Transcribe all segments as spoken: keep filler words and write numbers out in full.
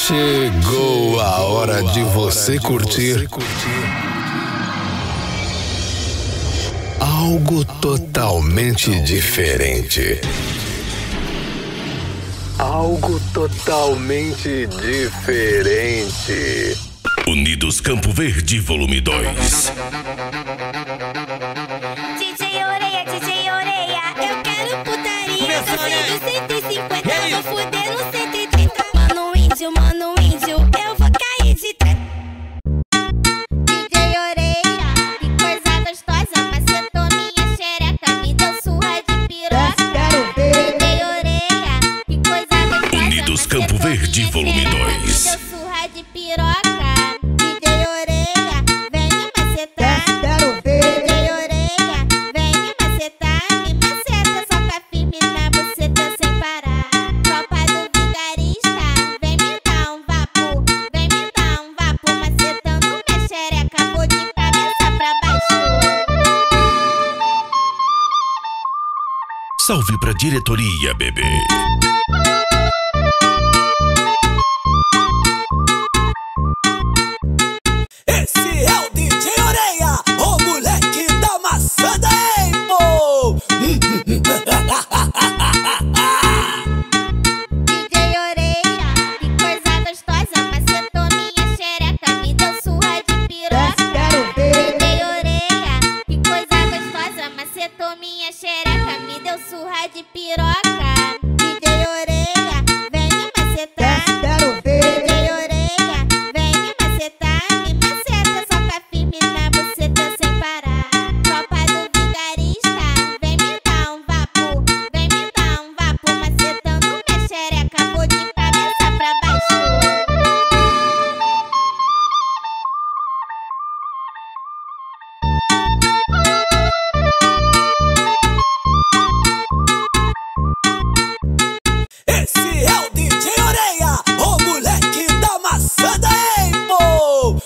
Chegou a hora de você curtir algo totalmente diferente. Algo totalmente diferente. Unidos Campo Verde, volume dois. D J Oreia, D J Oreia, eu quero putaria. Gostei do cento e cinquenta, vou fuder no cento e trinta. Mano índio, mano índio, eu vou cair de treta. D J Oreia, que coisa gostosa, macetou minha xereca, me deu surra de piroca. D J Oreia, que coisa gostosa, Unidos Campo Verde, volume dois. me deu surra de piroca. Salve pra diretoria, bebê. Esse é o D J Oreia, o moleque da maçada, hein, pô! D J Oreia, que coisa gostosa, macetou minha xereca, me deu surra de piroca. D J Oreia, que coisa gostosa, macetou minha xereca, me deu surra de piroca. D J Oreia, vem me macetar. D J Oreia, vem me macetar. Me maceta, soca firme na buceta sem parar. Tropa do vigarista, vem me dar um vapo. Vem me dar um vapo, macetando minha xereca, vou de cabeça pra baixo. Esse é o D J Oreia, o moleque da maçada, hein, pô!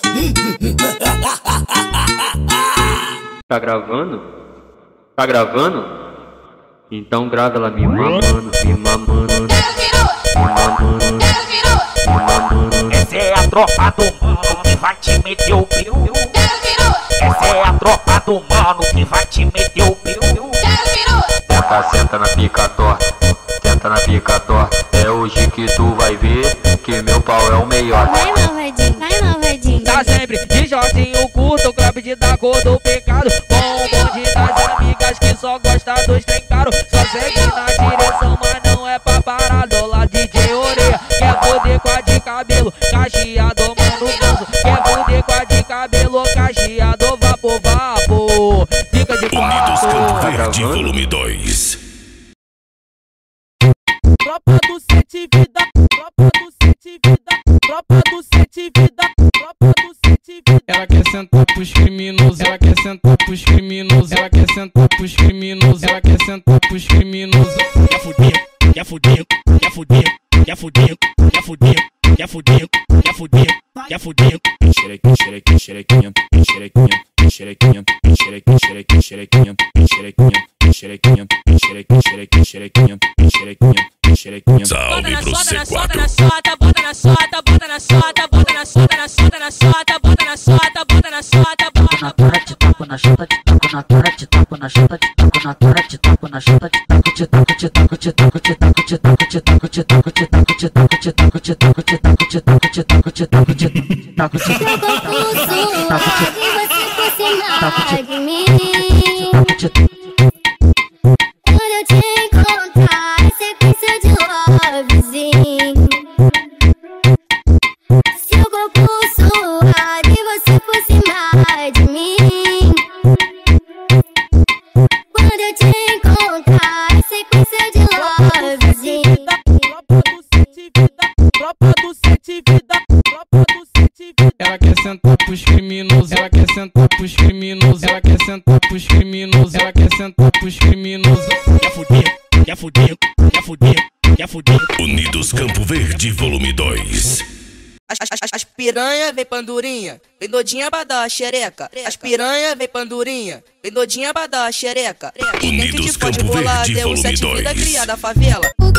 Tá gravando? Tá gravando? Então grava ela me mamando, me mamando, me mamando, me mamando. Essa é a tropa do mano que vai te meter o piu. Essa é a tropa do mano que vai te meter o piu. Senta, senta na pica torta, senta na pica torta. É hoje que tu vai ver que meu pau é o melhor. Vai malvadinho, vai malvadinho. Tá sempre de shortinho curto, clube de da cor do pecado. Com um monte das amigas que só gosta dos trem caro. Só segue na direção, mas não é pra parar. Do lado D J Oreia, quer foder com a de cabelo cacheado, mano ganso. Quer foder com a de cabelo cacheado, vapo, vapo. Fica de Unidos Campo quatro. Verde, volume dois. Tropa do sete vida, tropa do sete vida, tropa do sete vida, tropa do sete vida. Ela quer sentar pros criminosos, ela quer sentar pros criminosos, ela quer sentar pros criminosos, ela quer sentar pros criminosos. Quer fuder, quer fuder, quer fuder, quer fuder, quer fuder, quer fuder, quer fuder, quer fuder. Xerequinha, xerequinha, xerequinha, xerequinha, xerequinha, xerequinha, xerequinha, xerequinha, xerequinha, xerequinha, xerequinha, xerequinha, xerequinha, xerequinha. Salve pro C quatro. Bota na sota, bota na sota, bota na sota, na sota, na sota, bota na sota, bota na sota, bota na tora, te taco na chota, te taco na tora, te taco na chota, te taco na tora, te taco na chota, te taco, te taco, te taco, te taco, te taco, te taco, te taco, te taco, te taco, te taco, te taco, te taco, te taco, te taco, te taco, te taco, te taco, te taco, de mim. Quando eu te encontrar, é sequência de lovezinho. Se o corpo suar e você for cima de mim. Quando eu te encontrar, é sequência de lovezinho. Tropa do sete vida, tropa do sete vida, tropa do sete vida. Ela quer sentar pros criminosos, ela quer sentar pros criminosos, ela quer sentar pros criminosos, ela quer sentar pros criminosos. Quer fuder, quer fuder, quer fuder, quer fuder. Unidos Campo Verde, volume dois. As, as, as, as piranha vem pandurinha, vem dodinha pra dar a xereca. As piranha vem pandurinha, vem dodinha pra dar a xereca. Unidos Campo Verde, volume dois. Criada favela. O que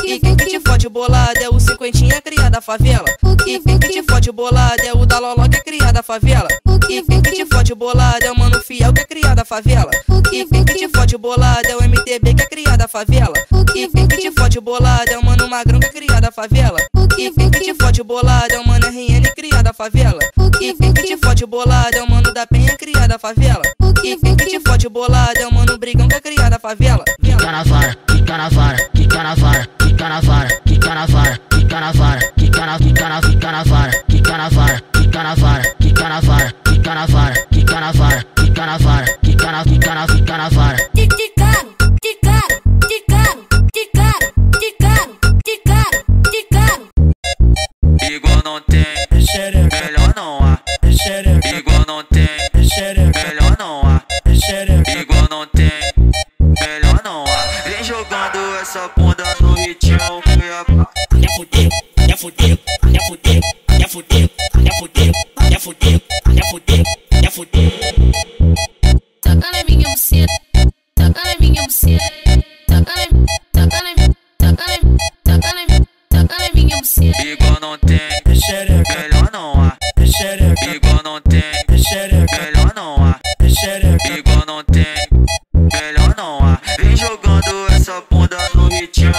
E quem que te fode bolado é o cinquentinha criado da favela. E quem que te fode bolado é o da Loló que é criado da favela. E quem que te fode bolado é o Mano Fiel que é criado da favela. E quem que te fode bolado é o M T B que é criado da favela. E quem que te fode bolado é o Mano Magrão que é criado da favela. E quem que te fode bolado é o Mano R N criado da favela. E quem que te fode bolado é o Mano da Penha criado da favela. E quem que te fode bolado é o Mano Brigão que é criado da favela. Quica na vara, quica na vara, quica na vara, quica na vara, quica na vara, quica na vara, quica na quica na quica na vara, quica na vara, quica na vara, quica na vara, quica na vara, quica na vara, quica na vara, quica na quica na quica na vara. Que que caro, que caro, que caro, que caro, que caro, que caro, que caro. Igual não tem, melhor não há. Igual não tem, melhor não há. Igual não tem, melhor não há. Vem jogando essa bunda no ritmo. Já fudeu, já fudeu, já fudeu, já fudeu, já fudeu, já fudeu, já fudeu, já fudeu. Taca na minha buceta, taca na minha buceta, taca na, taca na, taca na, taca na, taca na minha buceta. Igual não tem, melhor não há. Igual não tem, melhor não há. Igual não tem, melhor não há. Vem jogando essa bunda no ritmo.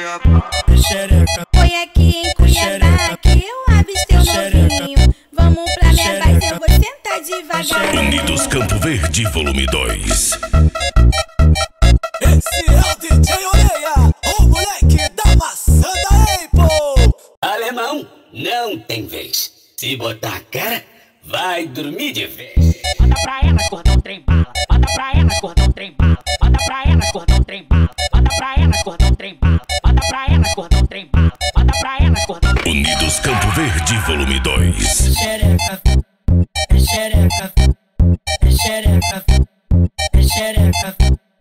Foi aqui em Cuiabá que eu avistei o novinho. Vamos pra minha base, eu vou sentar devagar. Unidos Campo Verde, volume dois. Esse é o D J Oreia, o moleque da maçã da Apple. Alemão, não tem vez. Se botar a cara, vai dormir de vez. Manda pra elas, cordão trem bala. Manda pra elas, cordão trem bala. Manda pra elas, cordão trem bala. Manda pra elas, cordão trem bala. Manda pra elas, cordão trem bala. Manda pra elas, cordão trem bala. Unidos Campo Verde, volume dois. Xereca, é xereca, é xereca, é xereca.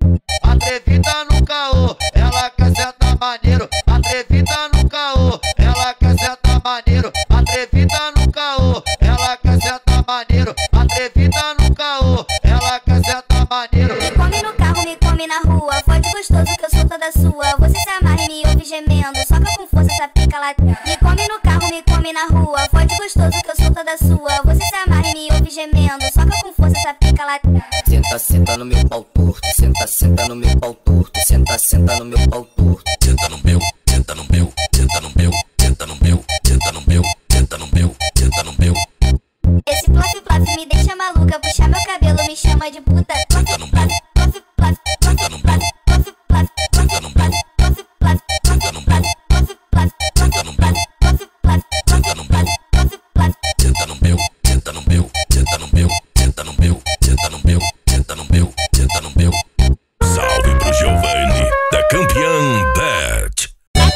Atrevida no caô, ela quer sentar maneiro. Atrevida no caô, ela quer sentar maneiro. Atrevida no caô, ela quer sentar maneiro. Atrevida no caô, ela quer sentar maneiro. Me come no carro, me come na rua. Fode gostoso que eu sou toda sua. Você se amarra e me ouve gemendo. Soca com força essa pica lá. Me come no carro, me come na rua. Fode gostoso que eu sou toda sua. Você se amarra e me ouve gemendo. Soca com força essa pica lá. Senta, senta no meu pau torto. Senta, senta no meu pau torto. Senta, senta no meu pau torto. Senta no meu, senta no meu, senta no meu, senta no meu, senta no meu, senta no meu, senta no meu. Esse plaf plaf me deixa maluca. Puxa meu cabelo, me chama de puta. Plaf plaf, plaf plaf, plaf plaf, plaf plaf, senta no meu, plaf plaf, senta no meu, plaf plaf, senta no meu, plaf plaf, senta no meu, plaf plaf. senta no meu, senta no meu, senta no meu, senta no meu, senta no meu, senta no meu, senta no meu. Salve pro Giovanni, da Campeã Bet.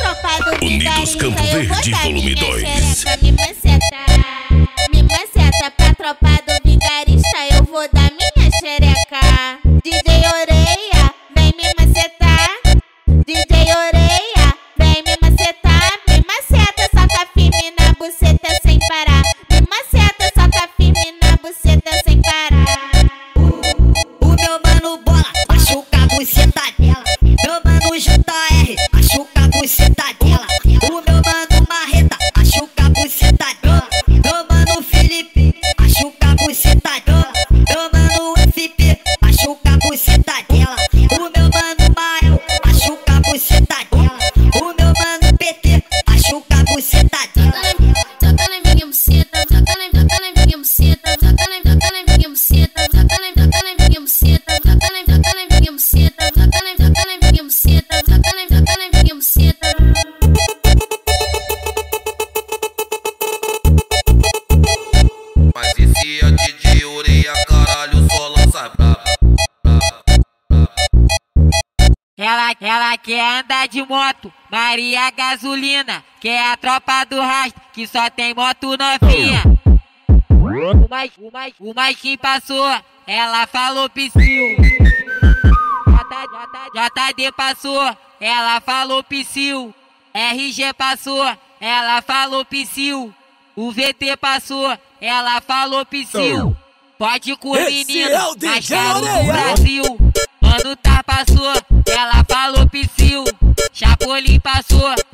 Unidos Campo Verde, volume dois. Me maceta, me maceta pra tropa do vigarista. Eu vou dar minha xereca. D J Oreia, vem me macetar. D J Oreia, vem me macetar. Me maceta, soca firme na buceta sem parar. Me maceta, soca firme na buceta sem parar. O meu mano bola, machuca a buceta dela. Meu mano J R, machuca a buceta dela. O meu mano Marreta, machuca a buceta dela. Meu mano Felipe, machuca a buceta dela. Meu mano F P, machuca a buceta dela. O meu mano Mael, machuca a buceta dela. O meu mano P T, machuca a buceta dela. Toca na minha buceta, toca na, toca na minha buceta, toca na, toca na minha buceta, toca na, toca na minha buceta, toca na, toca na minha buceta, toca na, toca na minha buceta, toca na, toca na minha buceta. Mas esse é D J Oreia, caralho, só lança brava. Ela, ela quer andar de moto, Maria Gasolina, que é a tropa do rastro, que só tem moto novinha. O mais, o mais, o mais que passou, ela falou psiu. J D passou, ela falou psiu. R G passou, ela falou psiu. O V T passou, ela falou psiu. Pode com o menino, mais caro do Brasil. Mano tá passou, ela falou psiu. Chapolin passou,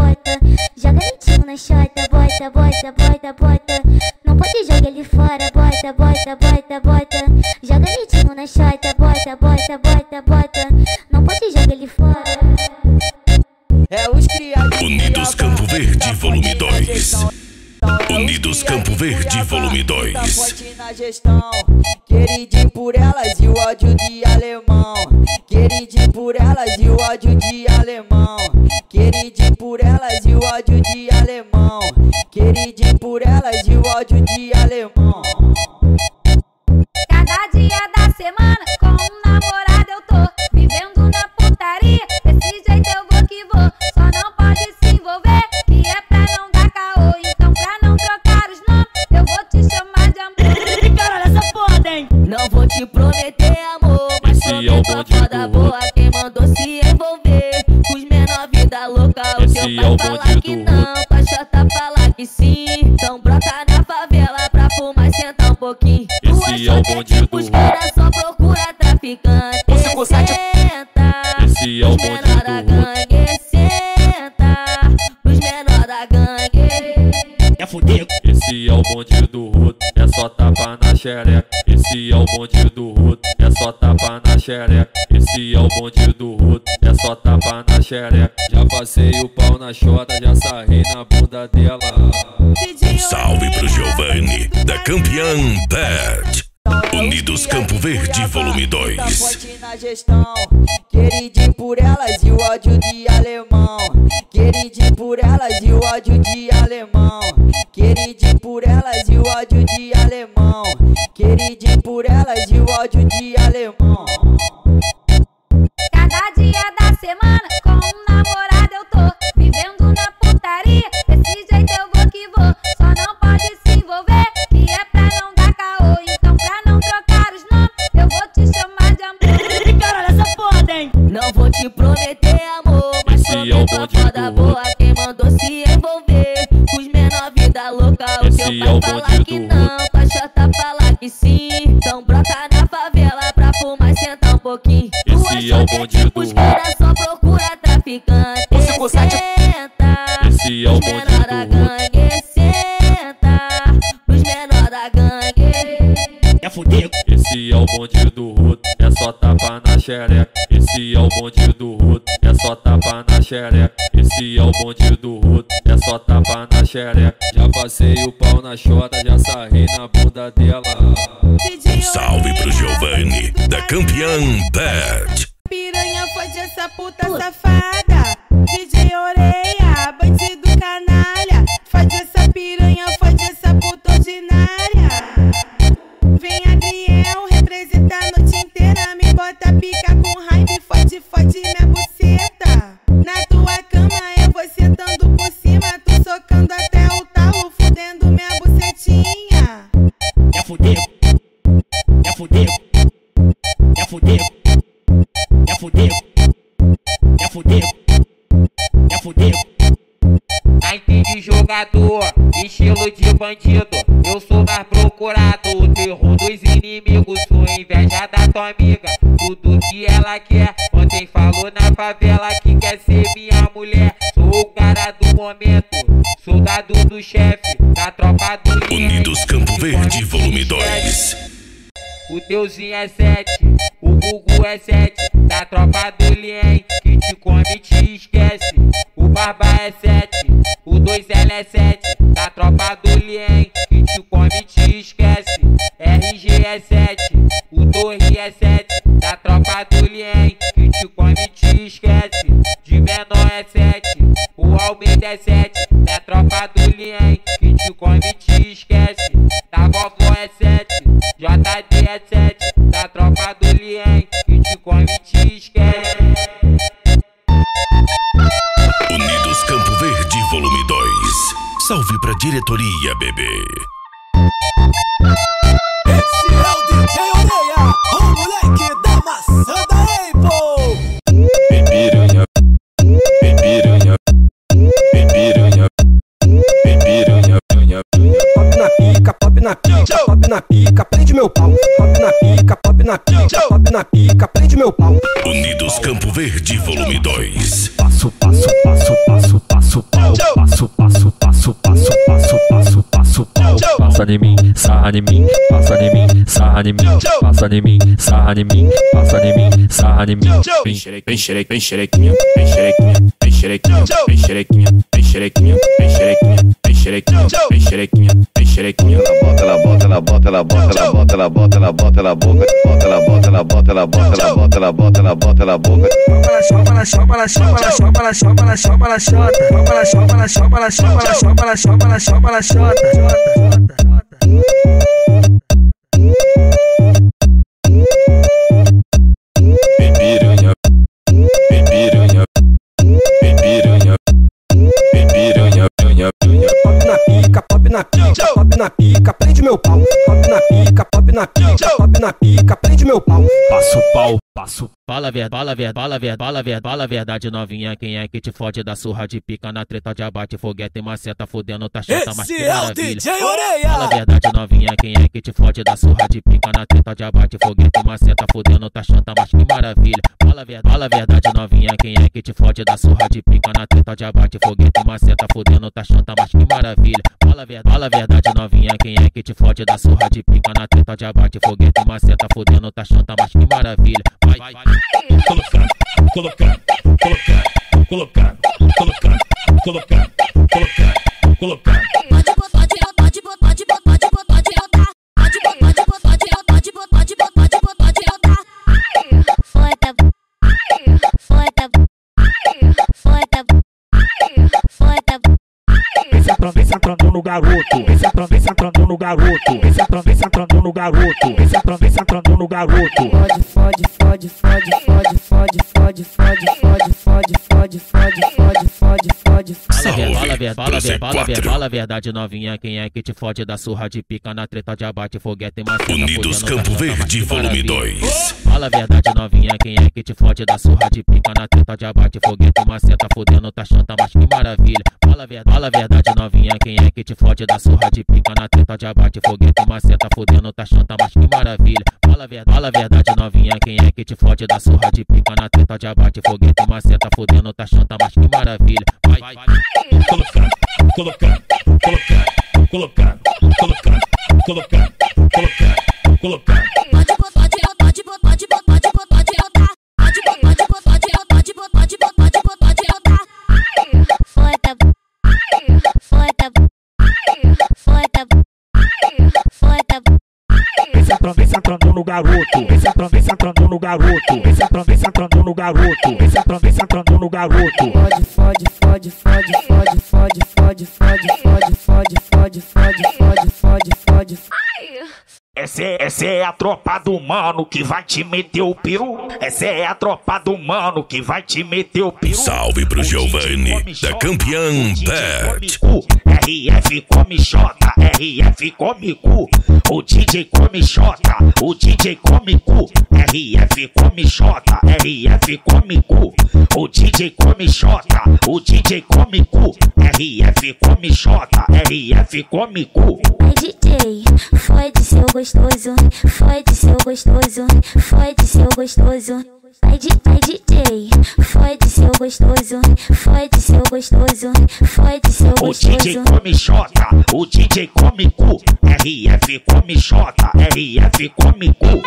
bota, bota, bota. Não pode jogar ele fora. É os criados. Unidos Campo Verde, volume dois. Unidos Campo Verde, volume dois. Forte na gestão, queridinho por elas e o ódio de alemão. Queridinho por elas e o ódio de alemão. Queridinho por elas e o ódio de alemão. Queridinho por elas e o ódio de alemão. Cada dia da semana com um namorado eu tô vivendo na putaria. Desse jeito eu vou que vou, só não pode se envolver, que é pra não dar caô. Então pra não trocar os nomes, eu vou te chamar de amor. Caralho, essa foda, hein? Não vou te prometer amor, mas prometo a foda boa. Quem mandou se envolver com os menor vida louca. O teu pai falar que não, tua chata falar que sim. Então brota na favela pra fumar e sentar um pouquinho. Esse é o bonde do os caras só procura traficante. Senta, esse é o bonde menor da gangue. Senta, pros menor da gangue. É fudido. Esse é o bonde do Ruto, é só tapa na xereca. Esse é o bonde do Ruto, é só tapa na xereca. Esse é o bonde do Ruto, é só tapa na xereca. Já passei o pau na chota, já sarrei na bunda dela. Um salve pro Giovanni, da Campeã Bet. Unidos Campo Verde, volume dois. Forte na gestão, queridinho por elas e o ódio de alemão. Queridinho por elas e o ódio de alemão. Queridinho por elas e o ódio de alemão. Queridinho por elas e o ódio de alemão. Cada dia da semana com um namorado eu tô vivendo na putaria. Desse jeito eu vou que vou, só não pode se envolver, que é pra não dar caô. Então pra não trocar os nomes, eu vou te chamar de amor. Caralho, essa foda, hein? Não vou te prometer amor, mas prometo a foda boa. Quem mandou se envolver com os menor vida louca. O teu pai falar que não, tua chata falar que sim. Então brota na favela pra fumar e sentar um pouquinho. Esse é o bonde do os caras só procura traficante. Senta, esse é o os bonde menor da do Ruto. gangue. Senta, os menor da gangue. É fudido. Esse é o bonde do Ruto, é só tapa na xereca. Esse é o bonde do Ruto, é só tapa na xereca. Esse é o bonde do Ruto, é só tapa na xereca. Já passei o pau na chota, já sarrei na bunda dela. Um salve pro Giovanni, da Campeã Bet. Piranha fode essa puta safada. D J Oreia, bandido canalha. Fode essa piranha, fode essa puta ordinária. Vem Adriel, representa a noite inteira. Me bota pica com raiva e fode, fode minha buceta. Na tua cama eu vou sentando por cima. Tu socando até o talo, fudendo minha bucetinha. É fudido. É fudido. É fudido. É fudido. É fudido. É fudido. Naipe de jogador, estilo de bandido. Eu sou mais procurado, o terror dos inimigos. Sou inveja da tua amiga, tudo que ela quer. Ontem falou na favela que quer ser minha mulher. Sou o cara do momento, soldado do chefe, da tropa do Lien. Unidos Campo Verde, volume dois. O Deusinho é sete, o Gugu é sete, da tropa do Lien, que te come e te esquece. O Barba é sete, o dois L é sete, da tropa do Lien, que te come e te esquece. R G é sete, o Torre é sete, da tropa do Lien, que te come e te esquece. De menor é sete, o Almeida é sete, da tropa do Lien, que te come e te esquece. Da vovó é sete, J D é sete, da tropa do Lien, que te come e te esquece. Unidos Campo Verde, volume dois. Salve pra diretoria, bebê. Esse é o D J Oreia, o moleque da maçã da Apple. Piranha, piranha, piranha, piranha, piranha. Pop na pica, pop na pica, pop na pica, prende meu pau. Pop na pica, pop na pica, pop na pica, prende meu pau. Unidos Campo Verde, volume dois. Passo, passo, passo, passo, passo, pau. Passo, passo, passo, passo, passo, passo, passo, pau. Passa em mim, sarra em mim, passa em mim, sarra sarra em mim, passa em mim, sarra em mim, passa em mim, sarra em mim. Vem xerequinha, vem xerequinha, vem xerequinha, vem xerequinha, vem xerequinha, vem xerequinha, vem xerequinha, vem xerequinha, vem xerequinha, vem xerequinha. Ela bota, ela bota, ela bota, ela bota, ela bota, ela bota, ela boca, bota, ela bota, ela bota, ela bota, ela bota, ela bota, ela bota, ela boca. Chama ela, chama ela, chama ela, chama ela, chama ela, chama ela, chama ela, chama ela, chama ela, chama ela, chama ela, chama ela, chama ela, chama ela, chama Vem piranha, vem piranha, vem piranha, vem piranha, piranha, piranha. Pop na pica, pop na pica, pop na pica, prende meu pau. Pop na pica, pop na pica, pop na pica, prende meu pau. Passo o pau, passo. Fala a verdade, fala a verdade, fala a verdade, fala a verdade, fala a verdade, novinha. Quem é que te fode da surra de pica na treta de abate, foguete e maceta, fudendo, tá chata, mas que maravilha. Fala a verdade, novinha. Quem é que te fode da surra de pica na treta de abate, foguete e maceta, fudendo, tá chata, mas que maravilha. Fala a verdade, fala a verdade, novinha. Quem é que te fode da surra de pica na treta de abate, foguete e maceta, fudendo, tá chata, mas que maravilha. Fala a verdade, fala a verdade, novinha. Quem é que te fode da surra de pica na treta de abate, foguete e maceta, fudendo, tá chata, mas que maravilha. Vai, vai, vai. Colocando, colocando, colocando, colocando, colocando, colocando, colocando, colocando. Pode botar de eu, pode botar, pode botar, pode botar de eu, tá? Pode botar, pode botar de eu, pode botar, pode botar, pode botar de eu, tá? Foda, foda, foda, foda. Vem centrando, vem centrando no garoto. Vem centrando, vem centrando no garoto. Vem centrando, vem centrando no garoto. Vem centrando, vem centrando no garoto. Fode, fode, fode, fode, fode, fode, fode, fode, fode, fode, fode, fode, fode, fode. Fala a verdade, fala a verdade, fala a verdade, fala a verdade, novinha. Quem é que te fode da surra de pica na treta de abate, foguete e maceta, Unidos Campo Verde, volume dois. Fala a verdade, novinha. Quem é que te fode da surra de pica na treta de abate, foguete e maceta, fudendo, tá chata, mas que maravilha. Fala a verdade, fala a verdade, novinha. Quem é que te fode da surra de pica na treta de abate, foguete e maceta, fudendo, tá chata, mas que maravilha. Fala a verdade, fala a verdade, novinha. Quem é que te fode da surra de pica na treta de abate, foguete e maceta, fudendo, tá chata, mas que maravilha. Vai, vai, vai. Colocando, colocando, colocando, colocando, colocando, colocando, colocando, colocando. Pode botar de eu, pode botar, pode botar, pode botar de eu, tá? Pode botar, pode botar de eu, pode botar, pode botar, pode botar de eu, tá? Foda, foda, foda, foda. Vem centrando, vem centrando no garoto. Vem centrando, vem centrando no garoto. Vem centrando, vem centrando no garoto. Vem centrando, vem centrando no garoto. Fode, fode, fode, fode, fode, fode, fode, fode, fode, fode, fode, fode, fode, fode. Essa é, essa é a tropa do mano que vai te meter o peru. Essa é a tropa do mano que vai te meter o peru. Salve pro Giovanni, da Campeã Bet. R F come xota, R F come cu. O D J come xota, o D J come cu. R F come xota, R F come cu. O D J come xota, o D J come cu. R F come xota, R F come cu. Ai D J, fode seu gostoso, fode seu gostoso, fode seu gostoso. Ai D J, fode seu gostoso, fode seu gostoso, fode seu O D J come xota, o D J come cu. R F come xota, R F come cu.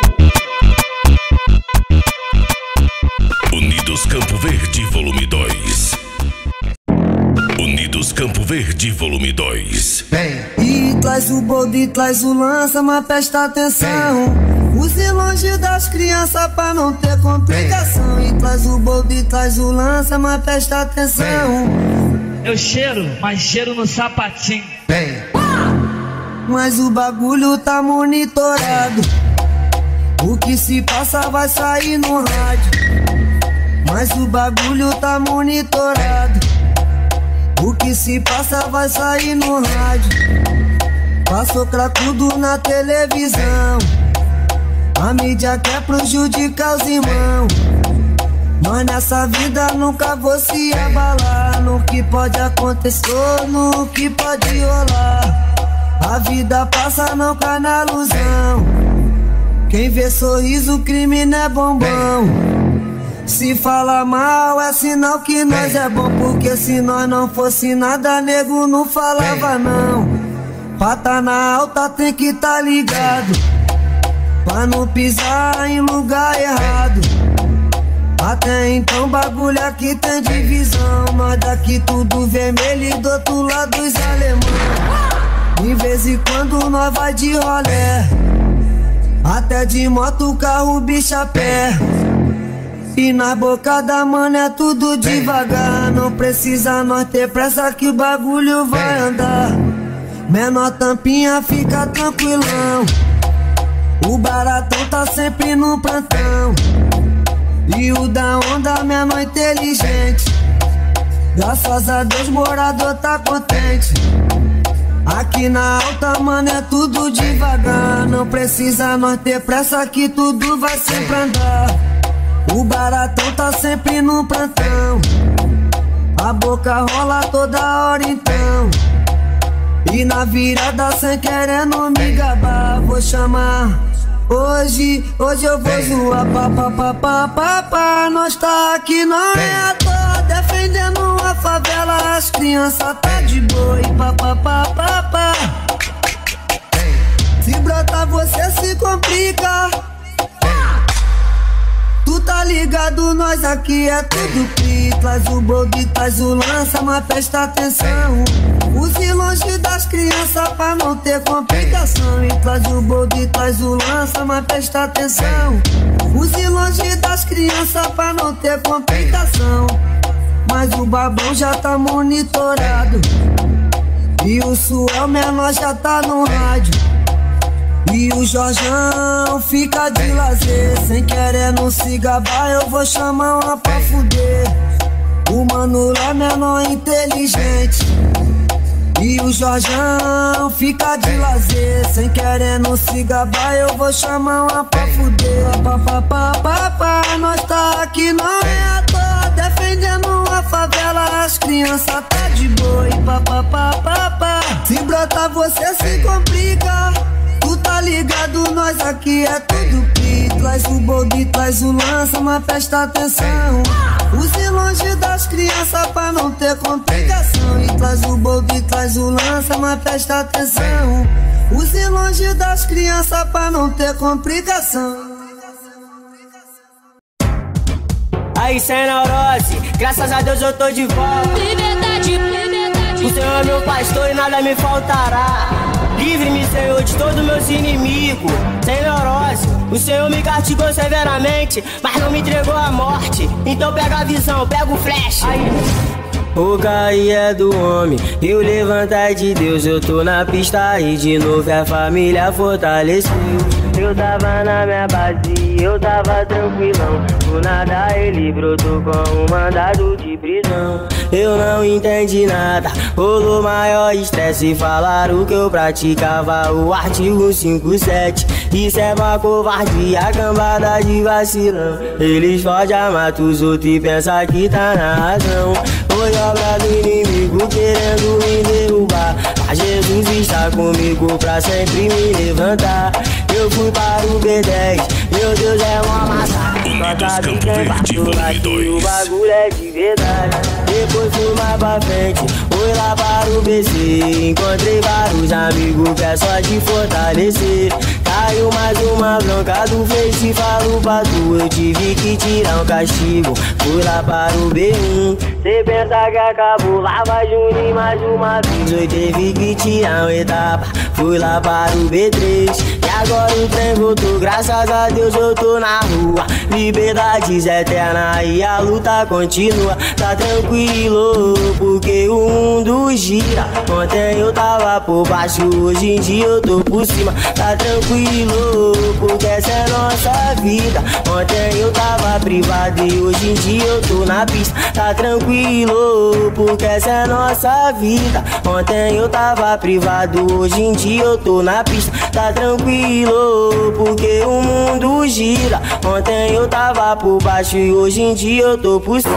Unidos Campo Verde, volume dois. Unidos Campo Verde, volume dois. E traz o bolde, traz o lança, mas presta atenção. Use longe das crianças pra não ter complicação. E traz o bolde, traz o lança, mas presta atenção. Eu cheiro, mas cheiro no sapatinho. Mas o bagulho tá monitorado. O que se passa vai sair no rádio. Mas o bagulho tá monitorado. O que se passa vai sair no rádio. Passou cracudo na televisão. A mídia quer prejudicar os irmãos. Mas nessa vida nunca vou se abalar. No que pode acontecer, no que pode rolar. A vida passa, não cai na ilusão. Quem vê sorriso, crime não é bombom. Se fala mal é sinal que nós é bom. Porque se nós não fosse nada, nego não falava não. Pra tá na alta tem que tá ligado. pra não pisar em lugar errado. Até então bagulho aqui tem divisão. Nós daqui tudo vermelho e do outro lado os alemão. De vez em quando nós vai de rolé, até de moto, carro, bicho a pé. E na boca da mano é tudo devagar. Não precisa nós ter pressa que o bagulho vai andar. Menor tampinha fica tranquilão. O baratão tá sempre no plantão. E o da onda menor inteligente. Graças a Deus morador tá contente. Aqui na alta, mano, é tudo devagar. Não precisa nós ter pressa que tudo vai sempre andar. O baratão tá sempre no plantão. A boca rola toda hora então. E na virada sem querendo me gabar, vou chamar. Hoje, hoje eu vou zoar, pá, pá, pá, pá, pá, pá. Nós tá aqui, não é à toa, defendendo a favela. As crianças tá de boa e pá, pá, pá, pá, pá. Se brotar você se complica. Tu tá ligado, nós aqui é tudo pi. Traz o bode, traz o lança, mas presta atenção. Use longe das crianças pra não ter complicação. E traz o bode, traz o lança, mas presta atenção. Use longe das crianças pra não ter complicação. Mas o babão já tá monitorado. E o Suel menor já tá no rádio. E o Jorjão fica de lazer. Sem querer não se gabar, eu vou chamar uma pra fuder. O mano lá menor inteligente. E o Jorjão fica de lazer. Sem querer não se gabar, eu vou chamar uma pra fuder. Pá, pá, pá, pá, pá. Nós tá aqui, não é à toa, defendendo a favela. As crianças tá de boa e pá, pá, pá, pá, pá. Se brotar você se complica. Tu tá ligado, nós aqui é tudo pi. Traz o bode, traz o lança, mas presta atenção. Use longe das crianças pra não ter complicação. E traz o bode, traz o lança, mas presta atenção. Use longe das crianças pra não ter complicação. Aí sem neurose, graças a Deus eu tô de volta. Liberdade, liberdade. O Senhor é meu pastor e nada me faltará. Livre-me, Senhor, de todos meus inimigos. Sem neurose, o Senhor me castigou severamente, mas não me entregou à morte. Então pega a visão, pega o flash. Aí. O cair é do homem e o levantar é de Deus. Eu tô na pista e de novo a família fortaleceu. Eu tava na minha base, eu tava tranquilão. Do nada ele brotou com um mandado de prisão. Eu não entendi nada, rolou maior estresse. Falaram que eu praticava o artigo cinquenta e sete. Isso é uma covardia, cambada de vacilão. Eles fodem, matam os outros e pensam que tá na razão. Foi obra do inimigo querendo me derrubar, mas Jesus está comigo pra sempre me levantar. Eu fui para o B dez, meu Deus é uma massa. Nota de quem passou aqui, o bagulho é de verdade. Depois fui mais pra frente, fui lá para o B C. Encontrei vários amigos que é só de fortalecer. Caiu mais uma bronca do Face, falo pra tu. Eu tive que tirar um castigo, fui lá para o B um. Cê pensa que acabou, lá vai Juninho mais uma vez. Eu teve que tirar uma etapa, fui lá para o B três. E agora o trem voltou, graças a Deus eu tô na rua. Liberdades eterna e a luta continua. Tá tranquilo, porque o mundo gira. Ontem eu tava por baixo, hoje em dia eu tô por cima. Tá tranquilo, porque essa é nossa vida. Ontem eu tava privado e hoje em dia eu tô na pista. Tá tranquilo, porque essa é nossa vida. Ontem eu tava privado, hoje em dia eu tô na pista. Tá tranquilo, porque o mundo gira. Ontem eu tava por baixo e hoje em dia eu tô por cima.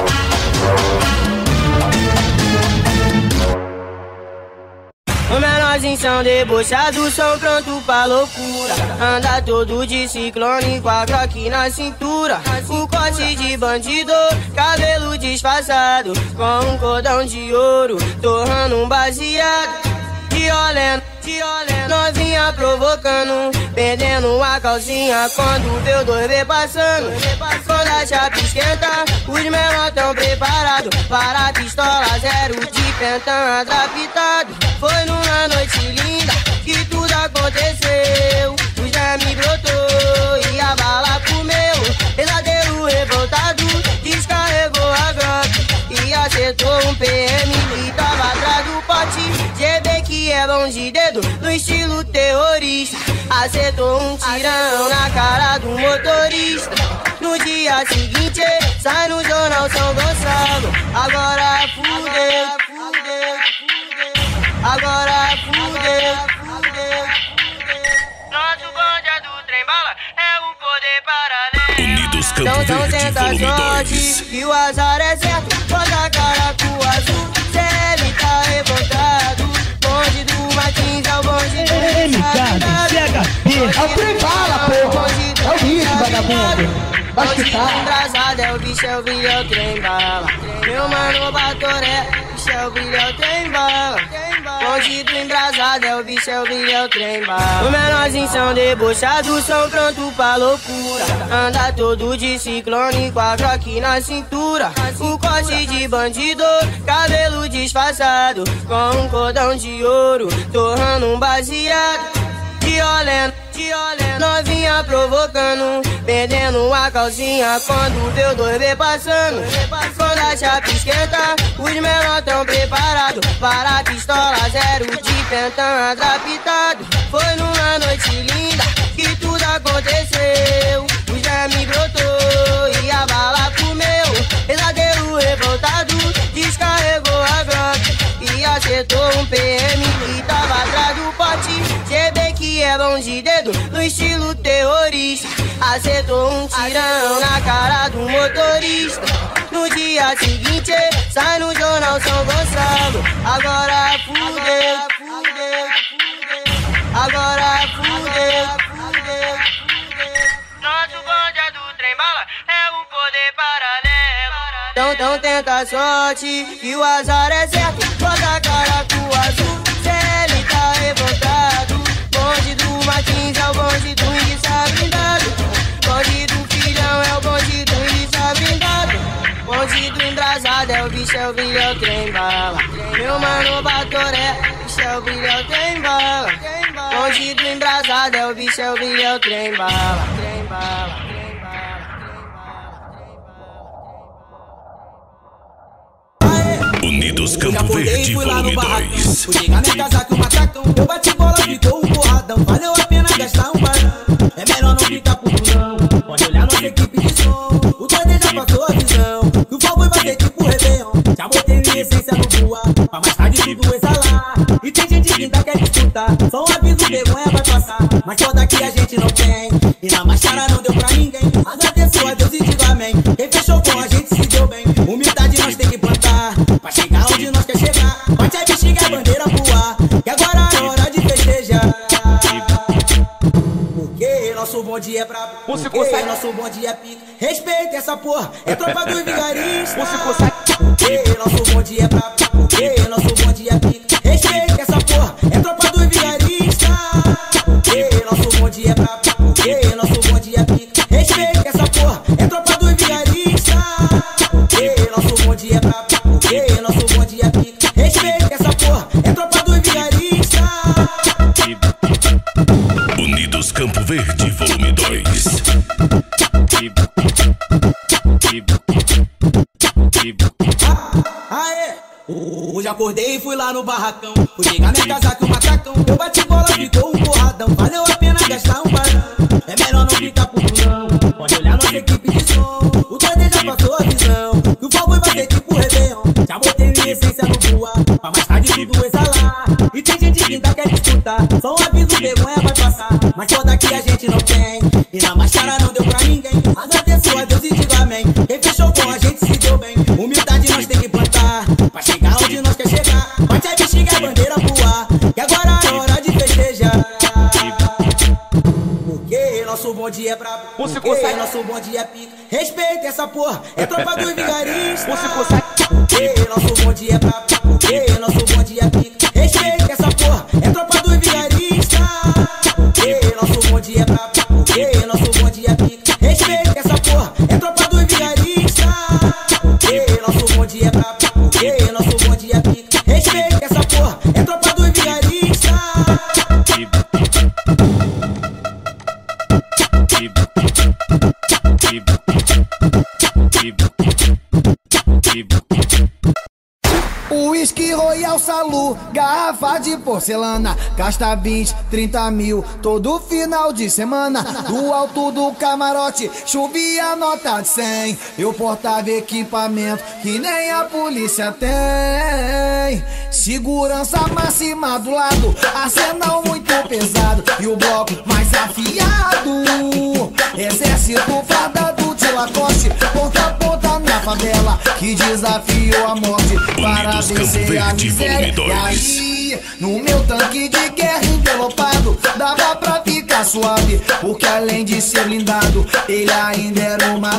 O menor menorzinhos são debochados, são prontos pra loucura. Anda todo de ciclone com a aqui na cintura. O corte de bandido, cabelo disfarçado, com um cordão de ouro, torrando um baseado. De olhando, de olhando, novinha provocando, perdendo a calcinha quando vê o dois B passando. Quando a chapa esquenta, os menores tão preparados para a pistola zero de pentão adaptado. Foi numa noite linda que tudo aconteceu. O Jami brotou e a bala comeu. Pesadelo revoltado, descarregou a Glock e acertou um P M que tava atrás do pote. G B que é bom de dedo, no estilo terrorista, acertou um tirão na cara do motorista. No dia seguinte, sai no jornal São Gonçalo. Agora fudeu, fudeu, fudeu. Agora fudeu, fudeu, fudeu. Nosso bonde é do trem bala, é o poder paralelo. Unidos Campo Então Verde, tenta volume sorte, dois. que o azar é certo. Bota a cara com azul, C L tá revoltado. Bonde do Martins é o bonde do M K, C H P. É o trem bala, porra. É o bicho, vagabundo. Vai escutar. Engraçado é o bicho, é o brilho, é o trem bala. Meu mano Batoré, bicho é o brilho, é o trem bala. Bonde embrasado é o bicho, é o brilho, é o trem bala. Os menorzinhos são debochados, são prontos pra loucura. Anda todo de ciclone com a aqui na cintura. O corte de bandido, cabelo disfarçado, com um cordão de ouro, torrando um baseado. De olhando, de olhando, novinha provocando, perdendo a calcinha quando vê o dois B passando. Quando a chapa esquenta, os menores tão preparados para a pistola zero de pentão adaptado. Foi numa noite linda que tudo aconteceu. O Jami brotou e a bala comeu. Pesadelo revoltado, descarregou a Glock e acertou um P M que tava atrás do pote. G B que é bom de dedo, no estilo terrorista, acertou um tirão na cara do motorista. No dia seguinte, sai no jornal São Gonçalo. Agora fudeu, fudeu, fudeu. Agora fudeu, fudeu, fudeu. Nosso bonde é do trem bala, é o poder paralelo. Então, então tenta a sorte, que o azar é certo. Bota a cara com o azul, C L tá revoltado. Bonde do Martins é o bonde do Issa blindado. Bonde do filhão é o bonde do Issa blindado. Bonde do embrasado é o bicho, é o brilho, é o trem bala. Meu mano Batoré, bicho é o brilho, é o trem bala. Bonde do embrasado é o bicho, é o brilho, é o trem bala. Trem bala. Unidos Campo Verde, volume dois. Fui chegar minha casa com o macacão, eu bati bola, ficou um porradão. Valeu a pena gastar um barão, é melhor não ficar puto não. Pode olhar nossa equipe de som, o doido já passou a visão. Que o fogo vai ser tipo Réveillon, já botei minha essência no voar, pra mais tarde tudo exalar. E tem gente que ainda quer disputar, só um aviso, vergonha vai passar. Mas foda que a gente não tem, e na máscara não deu pra ninguém. Agradeço a Deus e digo amém, quem fechou com a gente se deu bem. Humildade nós tem que plantar, pra chegar onde nós quer chegar. Bate a bexiga, a bandeira voar, que agora é hora de festejar. Porque nosso bonde é brabo, porque nosso bonde é pica. Respeita essa porra, é tropa dos vigaristas. Porque nosso bonde é brabo, porque nosso bonde é pica. Respeita essa porra, é tropa dos vigaristas. Porque nosso bonde é brabo, porque nosso bonde é pica. Respeita essa porra, é tropa dos vigaristas. Porque nosso bonde é brabo, porque nosso bonde é pica. Respeita essa porra, é tropa dos vigaristas. Unidos Campo Verde, volume dois. Aê! Hoje acordei e fui lá no barracão. Fui chegar minha casa com o macacão, eu bati bola, ficou um porradão. Valeu a pena gastar um barão, é melhor não ficar puto não. Pode olhar nossa equipe de som, o doido já passou a visão. Que o fogo vai ser tipo Réveillon, já botei minha essência no voar, pra mais tarde tudo exalar. E tem gente que ainda quer disputar, só um aviso, vergonha vai passar. Mas foda que a gente não tem, e na máscara não deu pra ninguém. Agradeço a Deus e digo amém, quem fechou com a gente se deu bem. Humildade nós tem que plantar, pra chegar onde nós quer chegar. Bate a bexiga, a bandeira voar, que agora é bonde é brabo, Você porque consegue? nosso bonde é pica. Respeita essa porra, é tropa dos vigaristas. Você consegue? Porque nosso bonde é brabo, porque nosso bonde é pica. Respeita essa porra, é tropa dos vigaristas. Porque nosso bonde é brabo, porque nosso bonde é pica. Respeita essa porra, é tropa dos vigaristas. Porque nosso bonde é brabo, porque nosso bonde é pica. Respeita essa porra, é tropa dos vigaristas. Whisky Royal Salu, garrafa de porcelana, gasta vinte, trinta mil todo final de semana. Do alto do camarote, chovia nota de cem. Eu portava equipamento que nem a polícia tem. Segurança máxima do lado, arsenal muito pesado e o bloco mais afiado. Exército fardado de Lacoste, ponta a ponta na favela, que desafiou a morte para vencer a miséria. E aí, no meu tanque de guerra envelopado, dava pra ficar suave, porque além de ser blindado, ele ainda era uma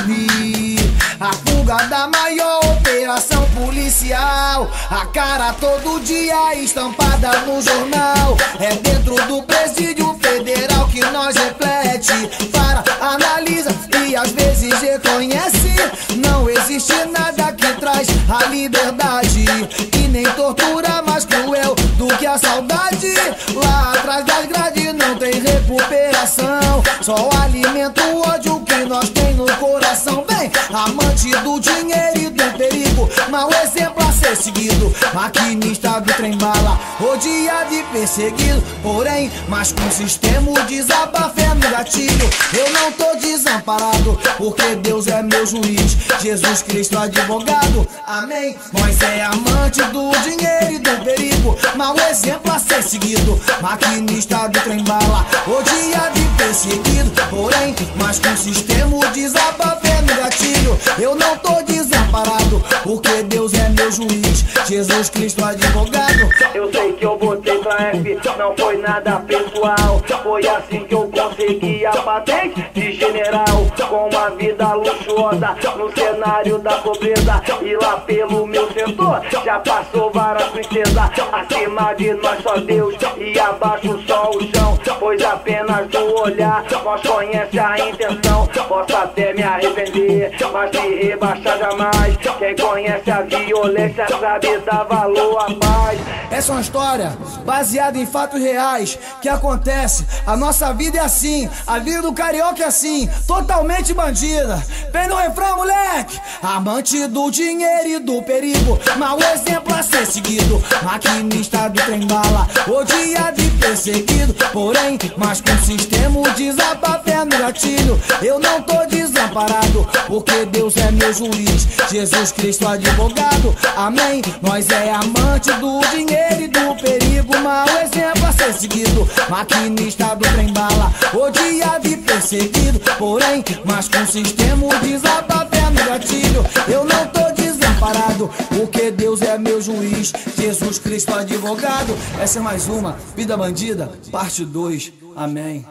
nave. A fuga da maior operação policial, a cara todo dia estampada no jornal. É dentro do presídio federal que nós reflete, para, analisa e às vezes reconhece. Não existe nada que traz a liberdade, e nem tortura mais cruel do que a saudade. Lá atrás das grades não tem recuperação, só alimenta o ódio que nós tem no coração. Vem, amante do dinheiro e do perigo, mau exemplo a ser seguido, maquinista do trem-bala, odiado e perseguido, porém, mas com sistema desabafé no gatilho. Eu não tô desamparado, porque Deus é meu juiz, Jesus Cristo advogado, amém. Nós é amante do dinheiro e do perigo, mau exemplo a ser seguido, maquinista do trem-bala, odiado e perseguido, porém, mas com sistema desabafé no gatilho. Eu não tô desamparado, porque Deus é meu juiz, Jesus Cristo advogado. Eu sei que eu botei pra F, não foi nada pessoal, foi assim que eu consegui a patente de general, com uma vida luxuosa no cenário da pobreza. E lá pelo meu setor já passou várias princesas, acima de nós só Deus e abaixo só o chão, pois apenas do olhar nós conhece a intenção. Posso até me arrepender, mas se rebaixar jamais. Quem conhece a violência sabe dar valor à paz. Essa é uma história baseada em fatos reais que acontece. A nossa vida é assim, a vida do carioca é assim, totalmente bandida. Vem no refrão, moleque. Amante do dinheiro e do perigo, mau exemplo a ser seguido, maquinista do trem-bala, odiado e perseguido, porém, mas com sistema desabafé no gatilho. Eu não tô desamparado, porque Deus é meu juiz, Jesus Cristo advogado, amém. Nós é amante do dinheiro e do perigo, mau exemplo a ser seguido, maquinista do trem-bala, odiado e perseguido, porém, mas com sistema desabafé no gatilho. Eu não tô desamparado, porque Deus é meu juiz, Jesus Cristo advogado. Essa é mais uma, Vida Bandida, parte dois, amém.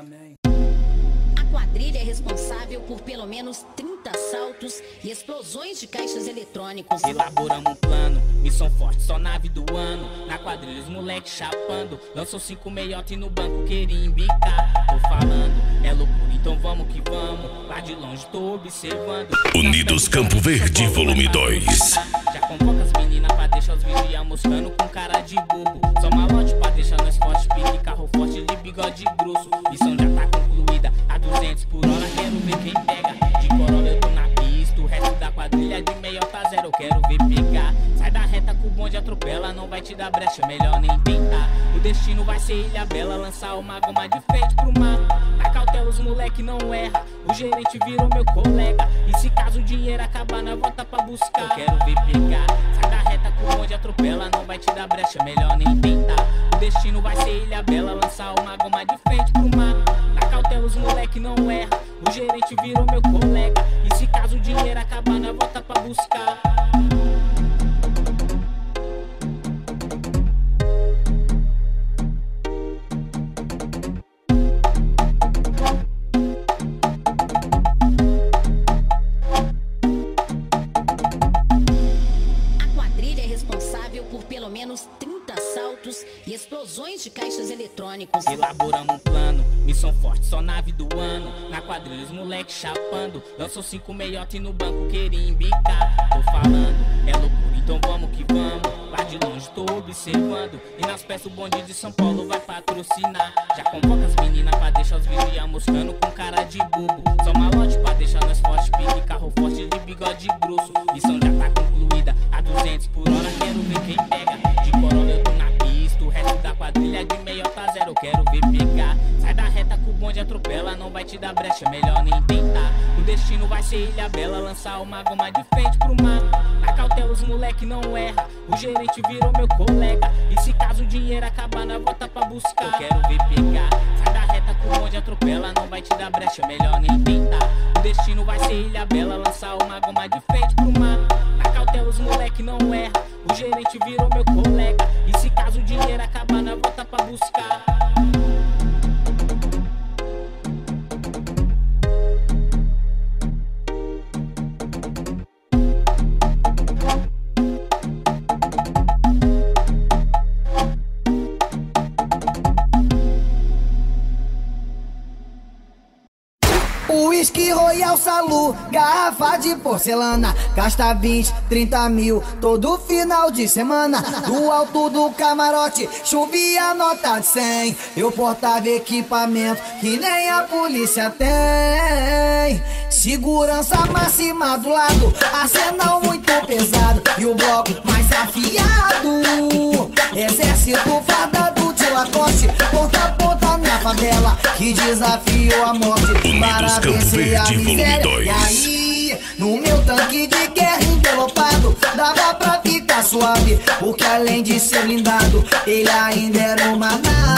A quadrilha é responsável por pelo menos trinta assaltos e explosões de caixas eletrônicos. Elaboramos um plano, missão forte, só nave do ano. Na quadrilha os moleques chapando, lançou cinco meiote no banco, queria embicar. Tô falando, é loucura, então vamos que vamos. Lá de longe tô observando. Unidos Campo Verde, volume dois. Já convoca as meninas pra deixar os vigia moscando com cara de bobo. Só malote pra deixar nós forte, pique carro forte de bigode grosso. Missão já tá concluída, a duzentos por hora, quero ver quem pega. De Corolla eu tô na pista, o resto da quadrilha de meiota zero, eu quero ver pegar. Sai da reta com o bonde atropela, não vai te dar brecha, melhor nem tentar. O destino vai ser Ilha Bela, lançar uma goma de frente pro mar. Na cautela os moleque não erra, o gerente virou meu colega. E se caso o dinheiro acabar, nós volta pra buscar. Eu quero ver pegar, sai da reta com o bonde atropela, não vai te dar brecha, melhor nem tentar. O destino vai ser Ilha Bela, lançar uma goma de frente pro mar. Na cautela os moleque não erra, o gerente virou meu colega. E se caso o dinheiro acabar, nós volta pra buscar. responsável por pelo menos trinta assaltos e explosões de caixas eletrônicos. Elaboramos um plano, missão forte, só nave do ano. Na quadrilha os moleque chapando, lançou cinco meiote no banco, queria embicar. Tô falando, é loucura, então vamos que vamos. Lá de longe tô observando, e nas peças o bonde de São Paulo vai patrocinar. Já convoca as meninas pra deixar os vigia moscando com cara de bobo. Só malote pra deixar nós forte, pique, carro forte de bigode grosso. Missão já tá concluída, a duzentos por hora, quero ver quem pega. De Corolla eu tô na pista, o resto da quadrilha de meiota zero, quero ver pegar. Sai da reta que o bonde atropela, não vai te dar brecha, melhor nem tentar. O destino vai ser Ilha Bela, lançar uma goma de frente pro mar. Na cautela os moleque não erra, o gerente virou meu colega. E se caso o dinheiro acabar, nós volta pra buscar. Eu quero ver pegar, sai da reta que o bonde atropela, não vai te dar brecha, melhor nem tentar. O destino vai ser Ilha Bela, lançar uma goma de frente pro mar. Na cautela os moleque não erra, o gerente virou meu colega. E se caso o dinheiro acabar, nós volta pra buscar. Whisky Royal Salu, garrafa de porcelana, gasta vinte, trinta mil todo final de semana. Do alto do camarote, chovia nota de cem. Eu portava equipamento que nem a polícia tem. Segurança máxima do lado, arsenal muito pesado e o bloco mais afiado. Exército fardado de Lacoste, ponta a ponta na favela, que desafiou a morte para vencer a miséria. E aí, no meu tanque de guerra envelopado, dava pra ficar suave, porque além de ser blindado, ele ainda era uma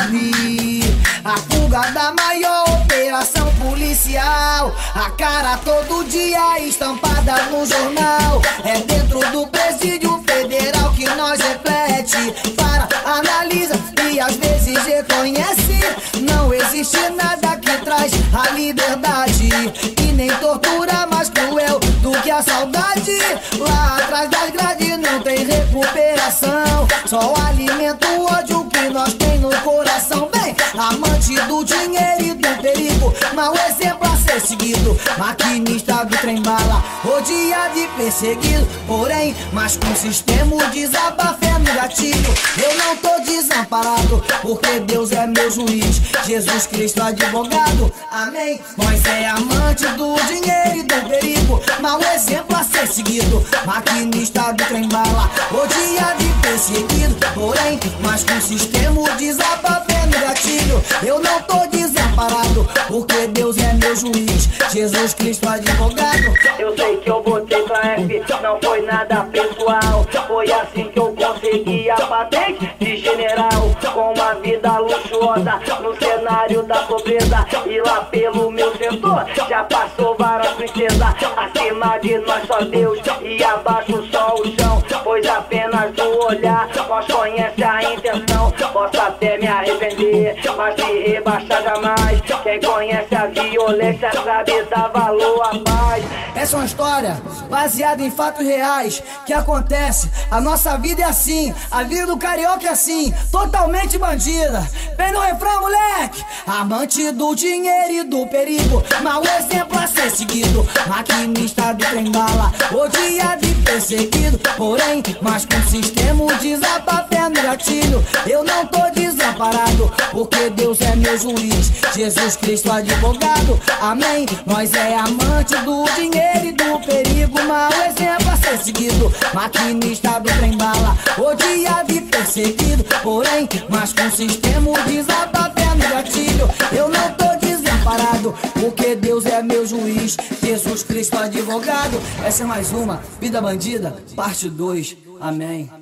nave. A fuga da maior operação policial, a cara todo dia estampada no jornal. É dentro do presídio federal que nós reflete, para, analisa e às vezes reconhece. Não existe nada que traz a liberdade, e nem tortura mais cruel do que a saudade. Lá atrás das grades não tem recuperação, só alimenta o ódio que nós tem no coração. Bem, amante do dinheiro e do perigo, mau exemplo a ser seguido. Maquinista do trem-bala, rodeado e perseguido, porém, mas com sistema desabafé no gatilho. Eu não tô desamparado, porque Deus é meu juiz, Jesus Cristo advogado, amém. Nós é amante do dinheiro e do perigo, mau exemplo a ser seguido. Maquinista do trem-bala, rodeado e perseguido, porém, mas com sistema desabafé no gatilho. Eu não tô desamparado, porque Deus é meu juiz, Jesus Cristo advogado. Eu sei que eu botei pra F, não foi nada pessoal. Foi assim que eu consegui a patente de general, com uma vida luxuosa no cenário da pobreza. E lá pelo meu setor já passou várias princesas. Acima de nós só Deus e abaixo só o chão, pois apenas do olhar nós conhece a intenção. Posso até me arrepender, mas se rebaixar jamais. Quem conhece a violência sabe dar valor à paz. Essa é uma história baseada em fatos reais que acontece. A nossa vida é assim, a vida do carioca é assim, totalmente bandida. Vem no refrão, moleque. Amante do dinheiro e do perigo, mau exemplo a ser seguido. Maquinista do trem-bala, odiado e perseguido, porém, mas com sistema desabafé no gatilho. Eu não tô desamparado, porque Deus é meu juiz, Jesus Cristo advogado, amém. Nós é amante do dinheiro e do perigo, mau exemplo a ser seguido. Maquinista do trem-bala, odiado e perseguido, porém, mas com sistema desabafé no gatilho. Eu não tô desamparado, porque Deus é meu juiz, Jesus Cristo advogado. Essa é mais uma Vida Bandida, parte dois, amém.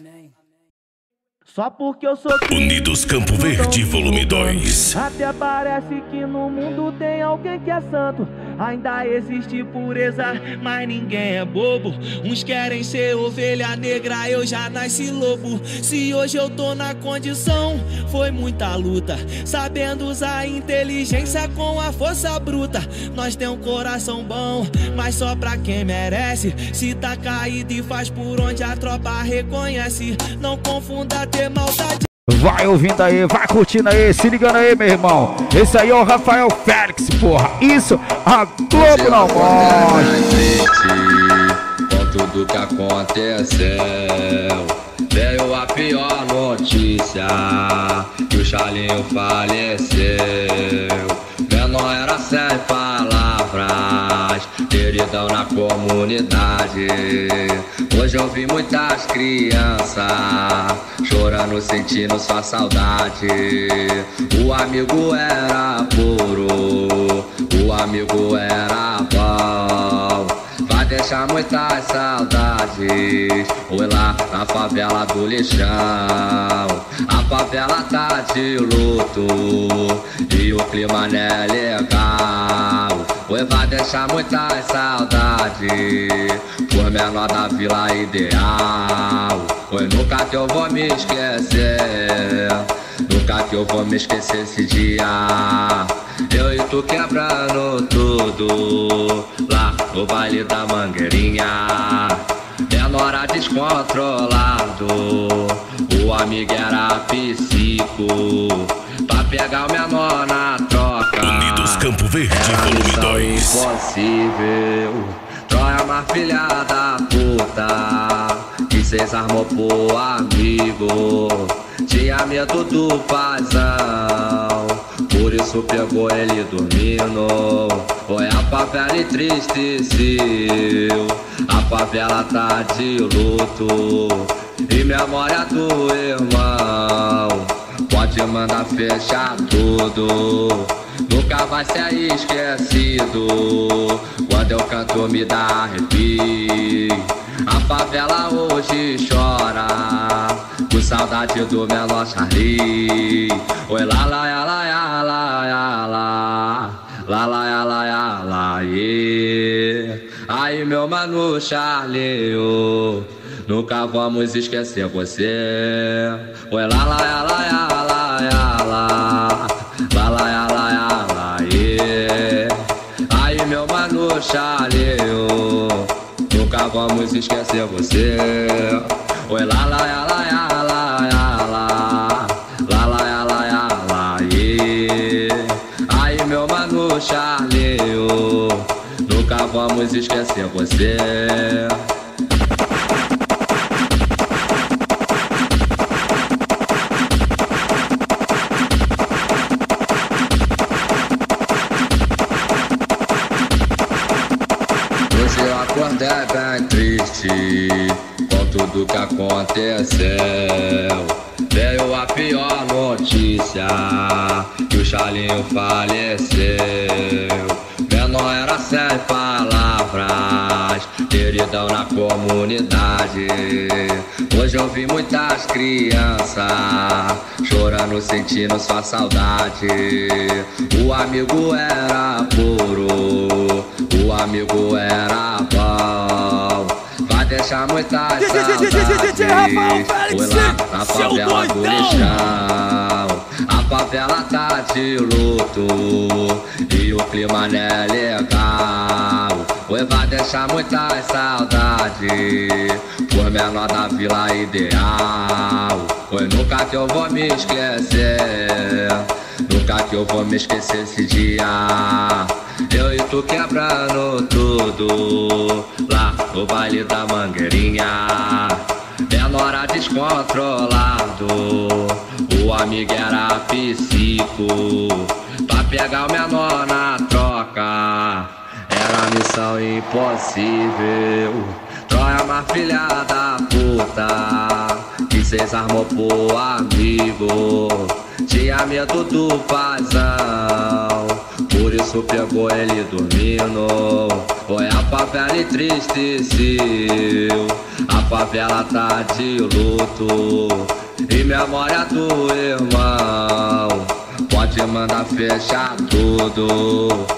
Só porque eu sou Unidos Campo Verde, volume dois. Até parece que no mundo tem alguém que é santo, ainda existe pureza, mas ninguém é bobo. Uns querem ser ovelha negra, eu já nasci lobo. Se hoje eu tô na condição, foi muita luta, sabendo usar a inteligência com a força bruta. Nós tem um coração bom, mas só pra quem merece. Se tá caído e faz por onde a tropa reconhece. Não confunda ter maldade. Vai ouvindo aí, vai curtindo aí, se ligando aí, meu irmão. Esse aí é o Rafael Félix, porra. Isso, a Globo não mostra. Com tudo que aconteceu, veio a pior notícia, que o Charlinho faleceu. Menor era sem palavras, queridão na comunidade. Hoje eu vi muitas crianças chorando, sentindo sua saudade. O amigo era puro, o amigo era bom, vai deixar muitas saudades. Oi lá na favela do Lixão, a favela tá de luto e o clima não é legal. Oi, vai deixar muitas saudades por menor da Vila Ideal. Oi, nunca que eu vou me esquecer, nunca que eu vou me esquecer esse dia. Eu e tu quebrando tudo lá no baile da Mangueirinha. Menor descontrolado, o amigo era psico, pra pegar o menor na troca. Unidos Campo Verde, volume dois. Impossível, Troia uma filha da puta, que cês armou pro amigo. Tinha medo do paizão, por isso pegou ele dormindo. Foi a favela entristeceu, a favela tá de luto e memória do irmão. Pode mandar fechar tudo, nunca vai ser esquecido. Quando eu canto me dá arrepio. A favela hoje chora, com saudade do menor Charlie. Oi lá lá lá lá lá lá lá lá lá lá lá yeah. Aí meu mano Charlinho, nunca vamos esquecer você. Oi lá lá lá lá lá lá lá lá lá lá yeah. Aí meu mano Charlinho, nunca vamos esquecer você. Oi lá lá lá lá lá lá lá lá lá lá yeah. Aí meu mano Charlinho, nunca vamos esquecer você. Hoje eu acordei bem triste com tudo que aconteceu. Veio a pior notícia, que o Charlinho faleceu. Menor era sem palavras, queridão na comunidade. Hoje eu vi muitas crianças chorando, sentindo sua saudade. O amigo era puro, o amigo era bom, vai deixar muitas saudades. Foi lá na favela do Lixão, a favela tá de luto e o clima não é legal. Oi, vai deixar muitas saudades por menor da Vila Ideal. Oi, nunca que eu vou me esquecer, nunca que eu vou me esquecer esse dia. Eu e tu quebrando tudo lá no baile da Mangueirinha. Menor descontrolado, o amigo era psico, pra pegar o menor na troca era missão impossível. Troia uma filha da puta, que cês armou pro amigo. Tinha medo do paizão, por isso pegou ele dormindo. Foi a favela entristeceu, a favela tá de luto e memória do irmão. Pode mandar fechar tudo, nunca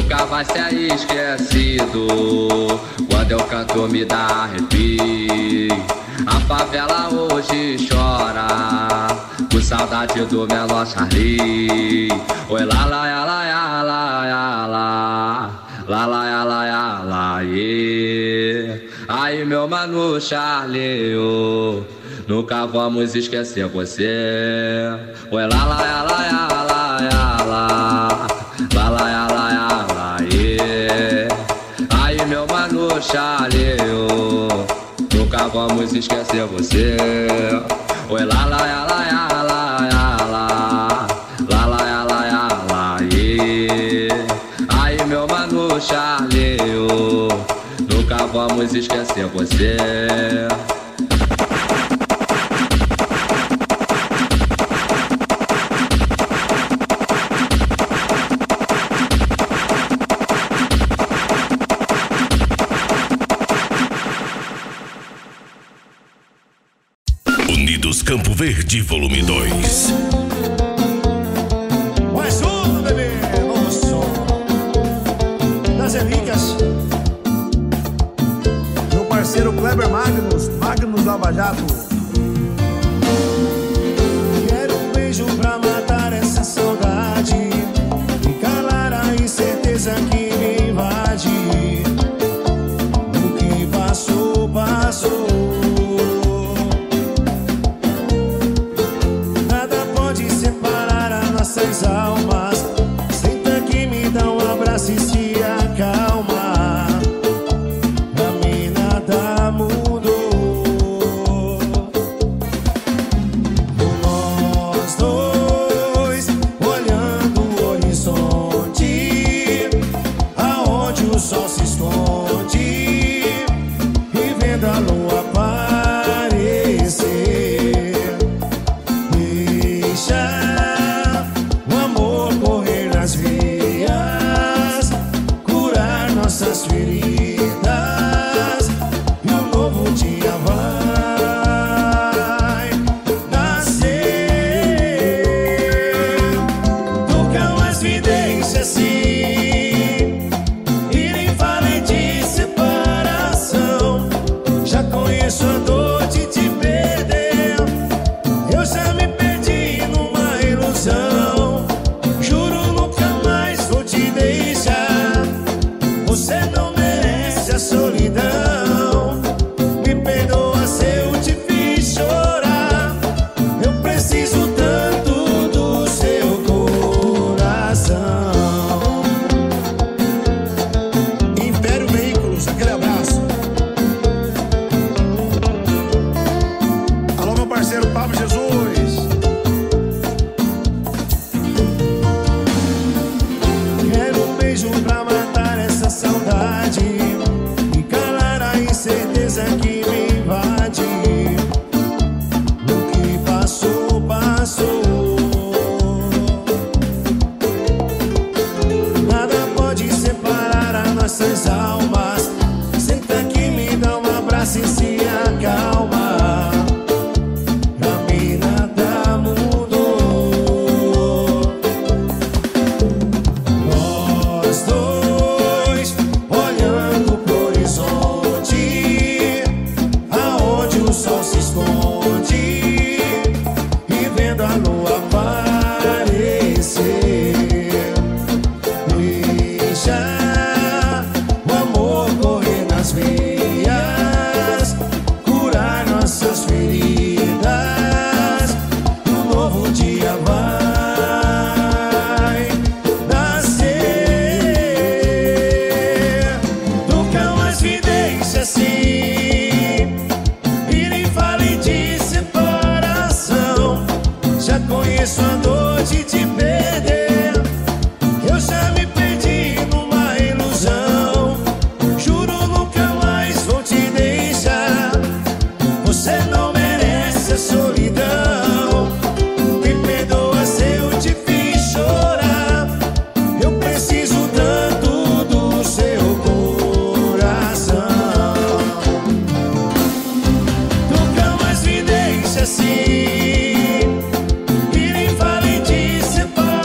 nunca vai ser esquecido. Quando eu canto me dá arrepio. A favela hoje chora com saudade do menor Charlie. Oi lá lá lá lá lá lá lá lá lá lá lá yeah. Aí meu mano Charlie, oh, nunca vamos esquecer você. Oi lá lá lá lá lá lá lá lá lá lá lá yeah. Aí meu mano Charlie, oh, nunca vamos esquecer você. Oi lá lá lá lá lá lá lá lá lá lá yeah. Aí meu mano Charlie, oh, nunca vamos esquecer você. Unidos Campo Verde, volume dois. Mais um, bebê, novo som das relíquias. Meu parceiro Kleber Magnus, Magnus Lava Jato. Quero um beijo pra matar essa saudade e calar a incerteza que me invade. O que passou, passou. Nossas almas, senta aqui, me dá um abraço e se acalma. Pra mim nada mudou. Nós dois olhando o horizonte, aonde o sol se esconde, e vendo a lua aparecer. Deixa nossas feridas e um novo dia vai nascer. Tocam as vidências sim e nem falem de separação. Já conheço a dor de te perder. Eu já me perdi numa ilusão. Juro nunca mais vou te deixar. Você não merece a solidão. Me perdoa se eu te fiz chorar. Eu preciso tanto do seu coração. Império Veículos, aquele abraço. Alô, meu parceiro Pablo Jesus. Quero um beijo pra matar essa saudade e calar a incerteza que me invade. O que passou, passou. Nada pode separar as nossas almas. Senta aqui, me dá um abraço e se acalma. Pra mim nada mudou. Nós dois olhando pro horizonte, aonde o sol se esconde, e vendo a lua aparecer. Deixa o amor correr nas veias, curar nossas feridas, e um novo dia vai nascer. Tocam as vidências sim e nem falem de separação. Já conheço a dor de te perder. Eu já me perdi numa ilusão. Juro nunca mais vou te deixar. Você não merece a solidão. Me perdoa se eu te fiz chorar. Eu preciso tanto do seu coração. Tocam as vidências sim e nem falem de separar.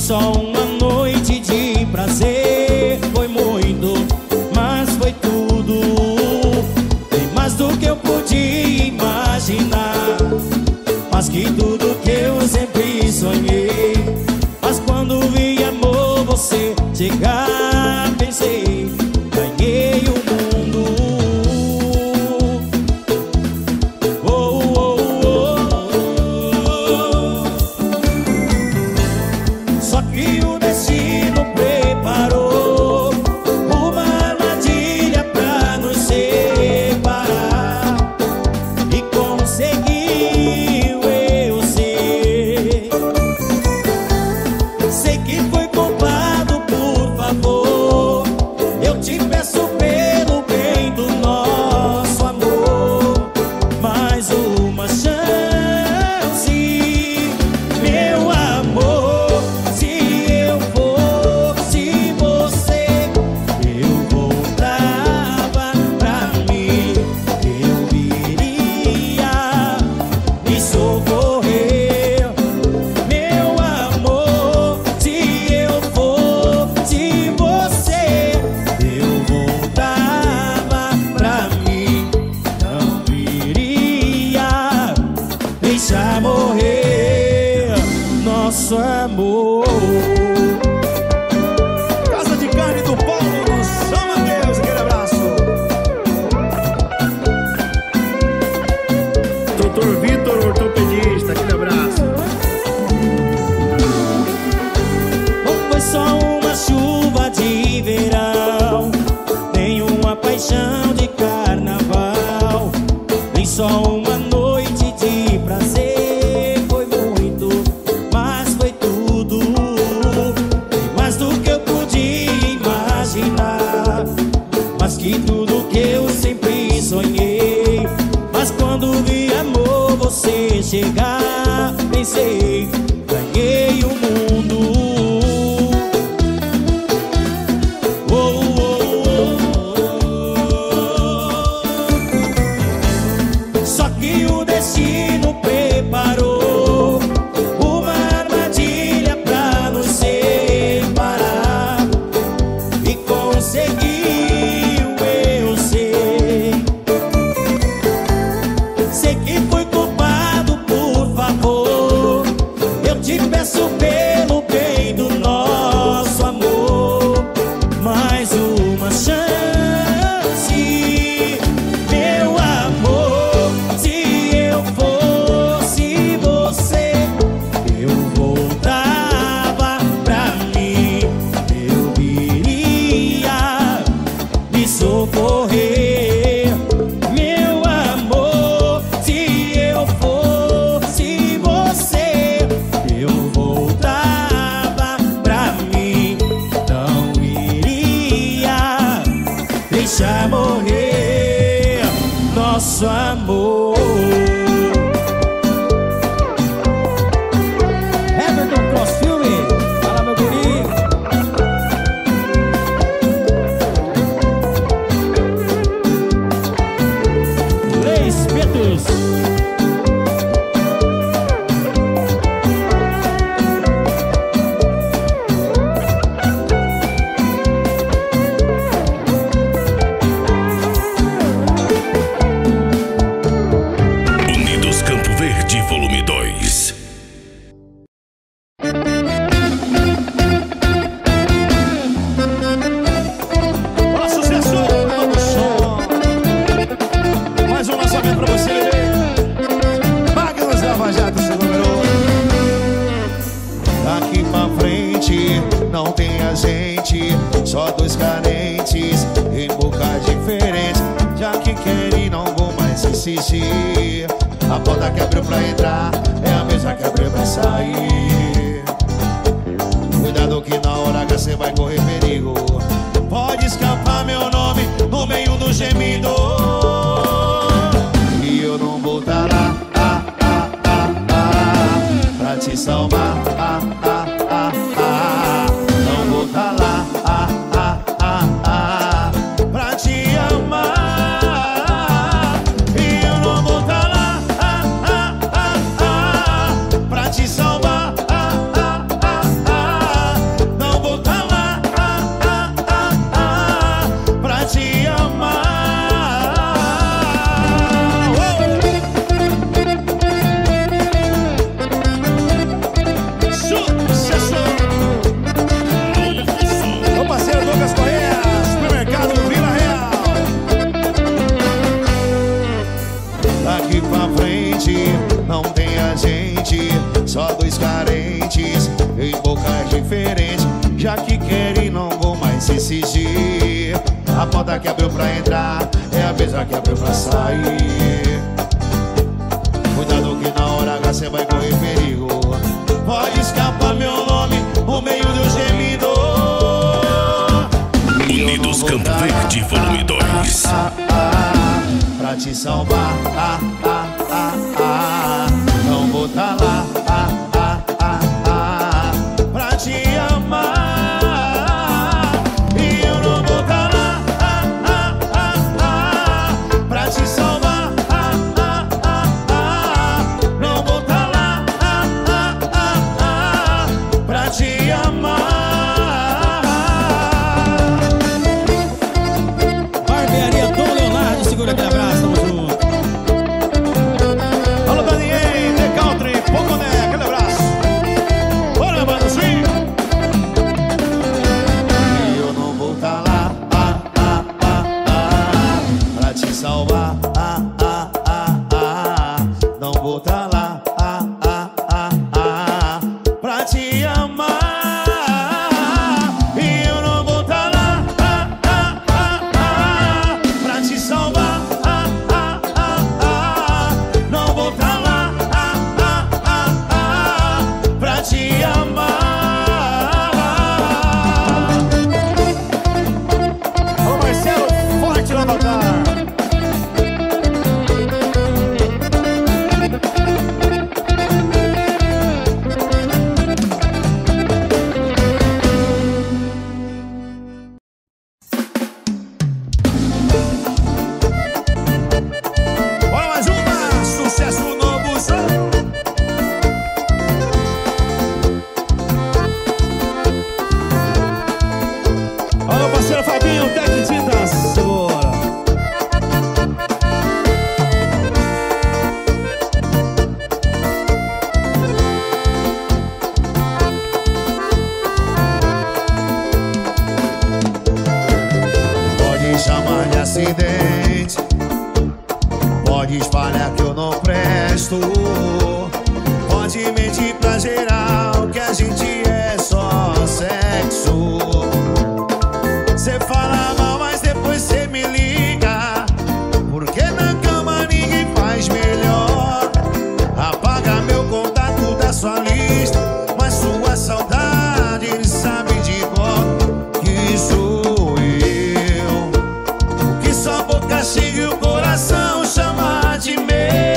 só uma noite de prazer. Foi muito, mas foi tudo. Bem mais do que eu podia imaginar. Mas que tudo que eu sempre sonhei. Mas quando vi amor você chegar, pensei, ganhei o mundo. Oh, oh, oh. Só que o destino preparou uma armadilha pra nos separar. E conseguiu, eu sei. Sei que foi culpado, por favor. Eu te peço pelo bem do nosso amor. Mais uma chance, meu amor. Se eu fosse você, eu voltava pra mim. Eu iria me socorrer, meu amor. Se eu fosse você, eu voltava pra mim. Não iria deixar morrer nosso amor. Casa de Carne do Paulo no São Mateus, aquele abraço. doutor Vitor, ortopedista, aquele abraço. Não foi só uma chuva de verão, nem uma paixão de carnaval, nem só uma noite de prazer. Foi muito, mas foi tudo. Bem mais do que eu podia imaginar. Mas que tudo que eu sempre sonhei. Mas quando vi amor você chegar, pensei, ganhei o mundo. Oh, oh, oh. Só que o destino preparou uma armadilha pra nos separar. E conseguiu, eu sei. Sei que fui culpado, por favor. Eu te peço pelo bem do nosso amor. Mais uma chance, meu amor. Se eu fosse você, eu voltava pra mim. Eu iria me socorrer, meu amor. Se eu fosse você, eu voltava pra mim. Não iria deixar morrer nosso amor. Everton Crossfilme, fala meu guri. Leis Petos. Unidos Campo Verde, volume dois. Olá, sucesso do som. Mais um lançamento pra você, bebê. Magnus Lava Jato, seu número um. Daqui pra frente não tem a gente, só dois carentes em boca diferente. Já que quer e não vou mais insistir. A porta que abriu pra entrar é a mesma que abriu pra sair. Cuidado que na hora H cê vai correr perigo. Pode escapar meu nome no meio do gemido. E eu não vou tá lá, ah, ah, ah, ah, pra te salvar, ah, ah, ah, ah. Não vou tá lá, ah, ah, ah, ah, pra te amar. E eu não vou tá lá, ah, ah, ah, ah, pra te salvar, ah, ah, ah, ah. já que quer e não vou mais exigir. A porta que abriu pra entrar é a mesma que abriu pra sair. Cuidado que na hora H cê vai correr perigo. Pode escapar meu nome no meio do gemido. Unidos Campo Verde, volume dois. Ah, ah, ah, pra te salvar, ah, ah, ah, ah, não vou tá lá, ah, ah, ah, ah, pra te amar. E eu não vou tá lá, ah, ah, ah, ah, pra te salvar, ah, ah, ah, ah, não vou tá lá, ah, ah, ah, ah, pra te amar. Barbearia Dom Leonardo, segura aquele abraço, tamo junto. Alô, Daniel, The Country, Poconé, aquele abraço. Bora, mano, swing. E eu não vou tá lá, ah, ah, ah, ah, pra te salvar, ah, ah, ah, ah, não vou tá lá, ah, ah, ah, ah, pra te amar. E eu não vou tá lá, ah, ah, ah, ah, pra te salvar, ah, ah, ah, ah, não vou tá lá, ah, ah, ah, ah, pra te amar. Ô Marcelo, forte lá batalha. Bora mais uma, sucesso novo som. Alô, parceiro Fabinho, Tec Tintas, segura. Pode chamar de acidente, pode espalhar que eu não presto, pode mentir pra geral que a gente é só sexo. Cê fala mal, mas depois cê me liga, porque na cama ninguém faz melhor. Apaga meu contato da sua lista, mas sua saudade ele sabe de cor que sou eu, que só boca chega e o coração chama de meu.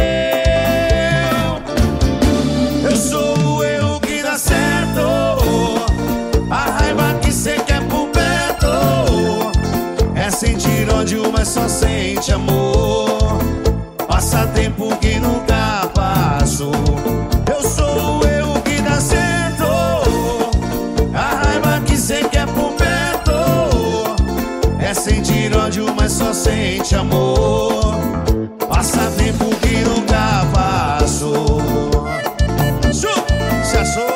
Eu sou eu que dá certo, a raiva que cê quer por perto é sentir ódio, mas só sente amor. Passa tempo que nunca passou. Eu sou eu que dá certo, a raiva que cê quer por perto é sentir ódio, mas só sente amor. Passa tempo que nunca passou. Chu, se achou.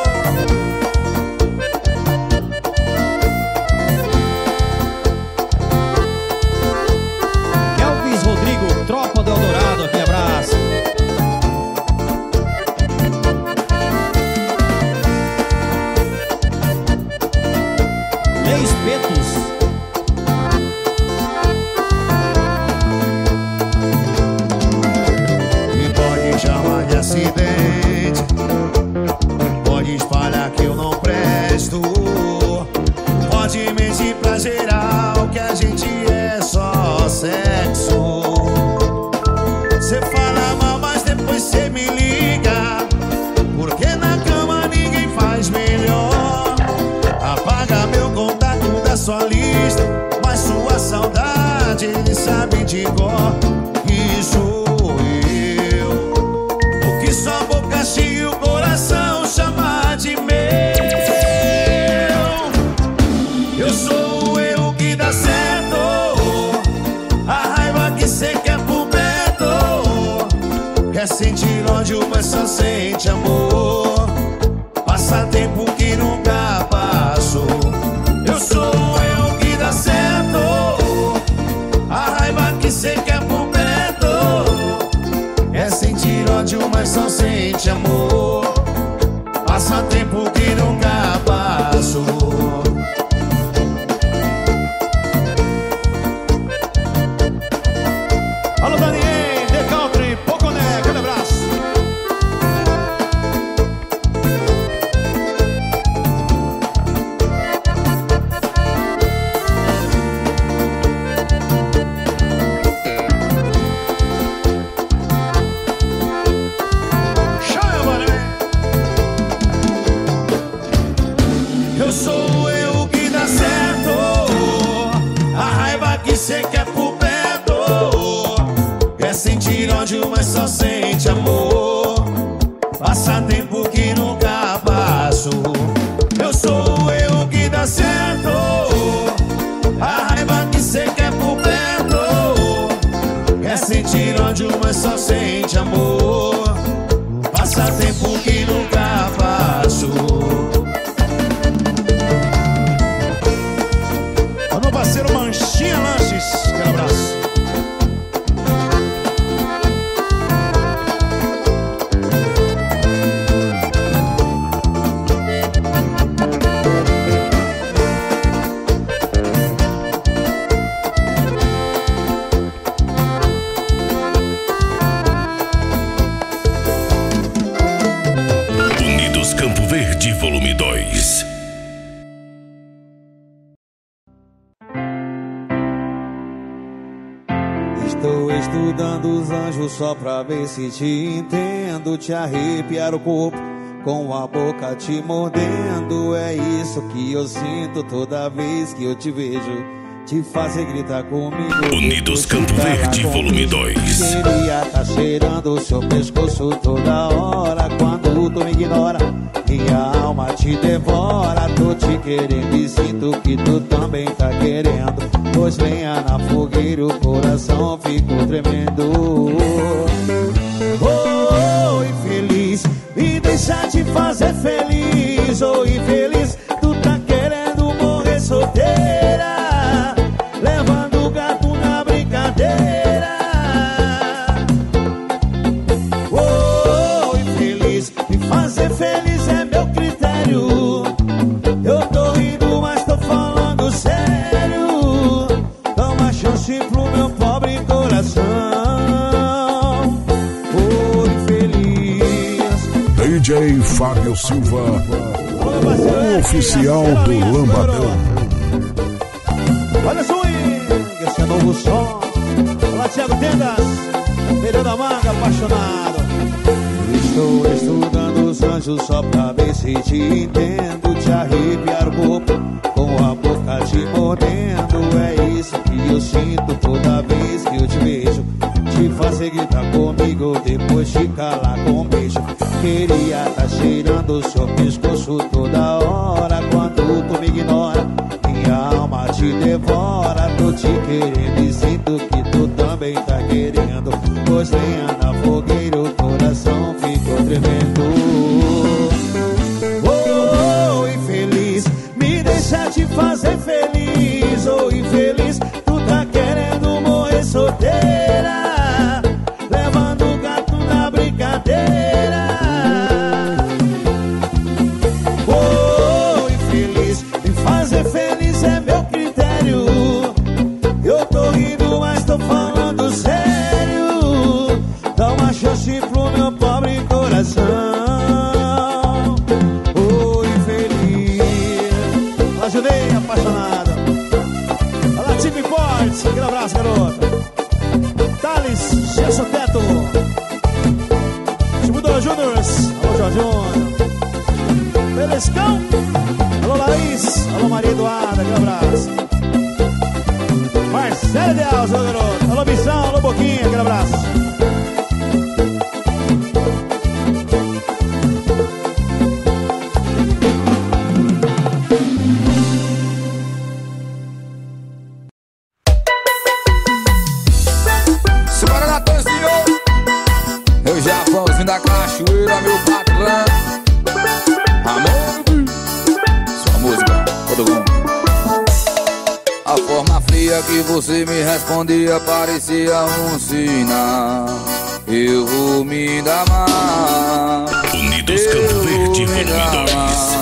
Elvis Rodrigo, Tropa do Eldorado, aquele abraço. Leis Betos. Me pode chamar de acidente, pode espalhar que eu não presto, pode mentir pra geral que a gente é só sexo. Cê fala mal, mas depois cê me liga, porque na cama ninguém faz melhor. Apaga meu contato da sua lista, mas sua saudade ele sabe de cor que sou eu, o que sua boca cheia e o coração chama de meu. Eu sou eu que dá certo, a raiva que cê quer por perto quer sentir ódio, mas só sente amor. Passa tempo que nunca passou. Eu sou eu que dá certo, a raiva que cê quer por perto é sentir ódio, mas só sente amor. Passa tempo que nunca passou. Eu sou eu que dá certo. A raiva que cê quer por perto. Quer sentir ódio, mas só sente amor. Passa tempo que nunca passo. Eu sou eu que dá certo. A raiva que cê quer por perto. Quer sentir ódio, mas só sente amor. Passa tempo que nunca passo. Ó, meu parceiro Manchinha Lanches, aquele abraço. Volume dois. Estou estudando os anjos só pra ver se te entendo. Te arrepiar o corpo com a boca te mordendo. É isso que eu sinto toda vez que eu te vejo. Te fazer gritar comigo. Unidos Campo Verde, volume dois. Queria tá cheirando o seu pescoço toda hora. Quando tu me ignora, minha alma te devora. Tô te querendo e sinto que tu também tá querendo. Pois lenha na fogueira, o coração ficou tremendo. Oh, infeliz, me deixa te fazer feliz. Oh, infeliz, tu tá querendo morrer solteira. Levando o gato na brincadeira. Oh, infeliz, me fazer feliz é meu critério. Eu tô rindo, mas tô falando sério. Dá uma chance pro meu pobre coração. Oh, infeliz. D J Fábio Silva, o oficial do Lambadão. Olha só aí, esse é novo som. Olá, Thiago Tendas, Feira da Manga, apaixonado. Estou estudando os anjos só pra ver se te entendo. Te arrepiar o corpo com a boca te mordendo. É isso que eu sinto toda vez que eu te vejo. Te fazer gritar comigo, depois te calar com um beijo. Queria tá cheirando o seu pescoço toda hora. Quando tu me ignora, minha alma te devora. Tô te querendo e sinto que tu também tá querendo. Pois lenha na fogueira, o coração ficou tremendo. Oh, oh, infeliz, me deixa te fazer feliz. Oh, infeliz, tu tá querendo morrer solteira. Levando o gato na brincadeira. Oh, infeliz, me fazer feliz é meu critério. Eu tô rindo, mas tô falando sério. Dá uma chance pro meu pobre coração. Oh, infeliz. Ajudei, apaixonada. Olha, Tim Imports, aquele abraço, garota. Thales, Gerson Teto. Timudor Júniors, alô, Jorginho. Belescão. Alô, Laís. Alô, Maria Eduarda, aquele abraço. Marcelo de Alza, alô, garoto. Alô, Missão, alô, Boquinha, aquele abraço. Simbora, Natanzinho. Eu já vãozinho da cachoeira, meu patrão. Amor, sua música, todo mundo. A forma fria que você me respondia parecia um sinal. Eu vou me dar mal. Unidos Campo Verde, volume dois.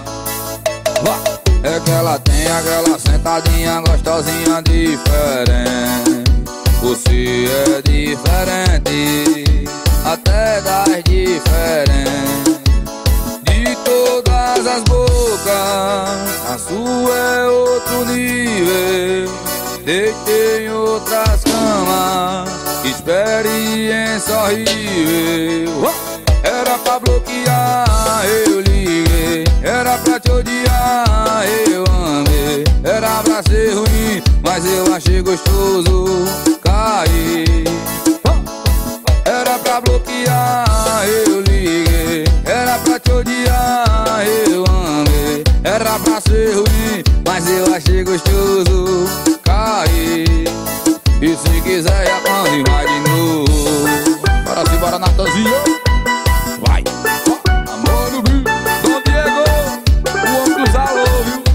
É que ela tem aquela sentadinha gostosinha diferente. Você é diferente, até das diferentes. De todas as bocas, a sua é outro nível. Deitei em outras camas, experiência horrível. Era pra bloquear, eu liguei. Era Era pra te odiar, eu amei. Era pra ser ruim, mas eu achei gostoso cair. Era pra bloquear, eu liguei. Era pra te odiar, eu amei. Era pra ser ruim, mas eu achei gostoso cair. E se quiser já pode vai de novo. Bora se bora, Natanzinho. Vai. Amor no Rio, Dom Diego, o homem dos alô, viu?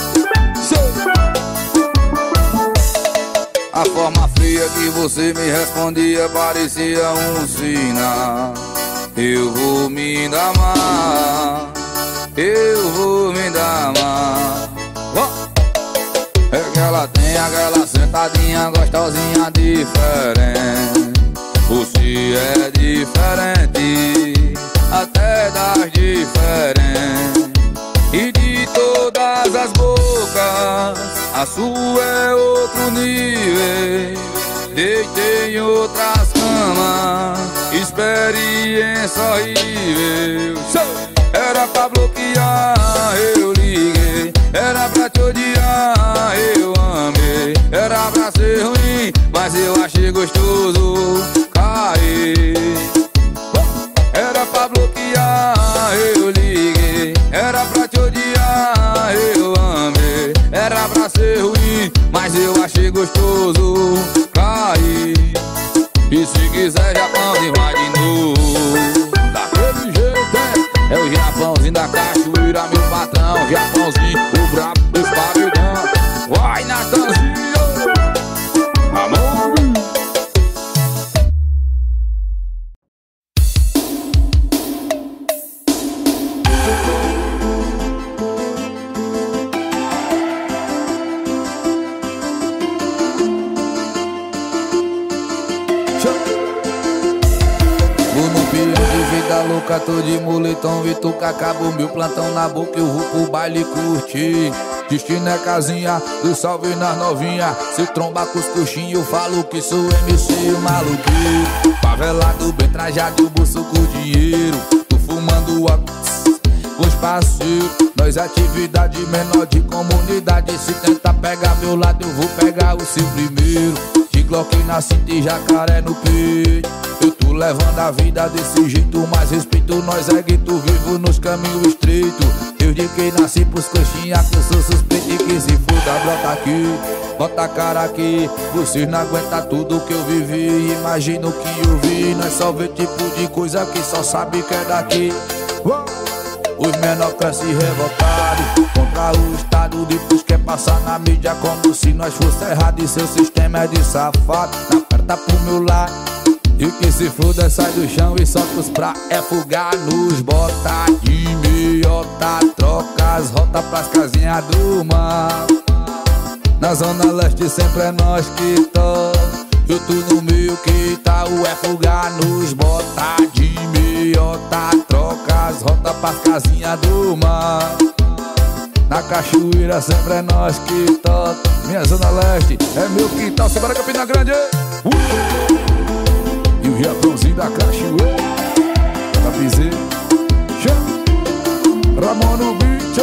A forma fria que você me respondia parecia um sinal. Eu vou me dar mal, eu vou me dar mal. Oh! É que ela tem aquela sentadinha gostosinha diferente. Você é diferente, até das diferentes. E de todas as bocas, a sua é outro nível. Deitei em outras camas, experiência horrível. Era pra bloquear, eu liguei. Era pra te odiar, eu amei. Era pra ser ruim, mas eu achei gostoso cair. Era pra bloquear, eu liguei. Era pra te odiar, eu amei. Era pra ser ruim, mas eu achei gostoso cair. E se quiser Japão, vai de novo. Daquele jeito é, é o Japãozinho da cachoeira, meu patrão. Japãozinho, o brabo dos paredão. Vai, Natanzinho, amor. Louca, tô de moletom, Vituca, acabou meu plantão na boca, eu vou pro baile curtir. Destino é casinha, do salve nas novinha. Se tromba com os coxinhos, eu falo que sou M C maluqueiro. Favelado, bem trajado, bolso com dinheiro. Tô fumando óculos com os parceiros. Nós atividade menor de comunidade. Se tentar pegar meu lado, eu vou pegar o seu primeiro. De Glock na cinta e jacaré no peito. Eu tô levando a vida desse jeito, mas respeito nós é gueto, vivo nos caminhos estreitos. Eu de que nasci pros coxinha, que eu sou suspeito e que se foda, brota aqui, bota a cara aqui. Vocês não aguentam tudo que eu vivi, imagina o que eu vi. Nós só vê tipo de coisa que só sabe que é daqui. Os menor crescem revoltados contra o Estado, depois quer passar na mídia como se nós fosse errado. E seu sistema é de safado, na perna pro meu lado. E que se foda, sai do chão e solta os pra é fugar nos bota de meiota. Troca as rotas pras casinhas do mar. Na zona leste sempre é nós que toca. Eu tô no meio que tá o é fugar nos bota de meiota. Troca as rotas pras casinhas do mar. Na cachoeira sempre é nós que toca. Minha zona leste é meu quintal, Sebara Campina Grande. uh! E o Japãozinho da cachoeira, da piseira, Ramon no beat.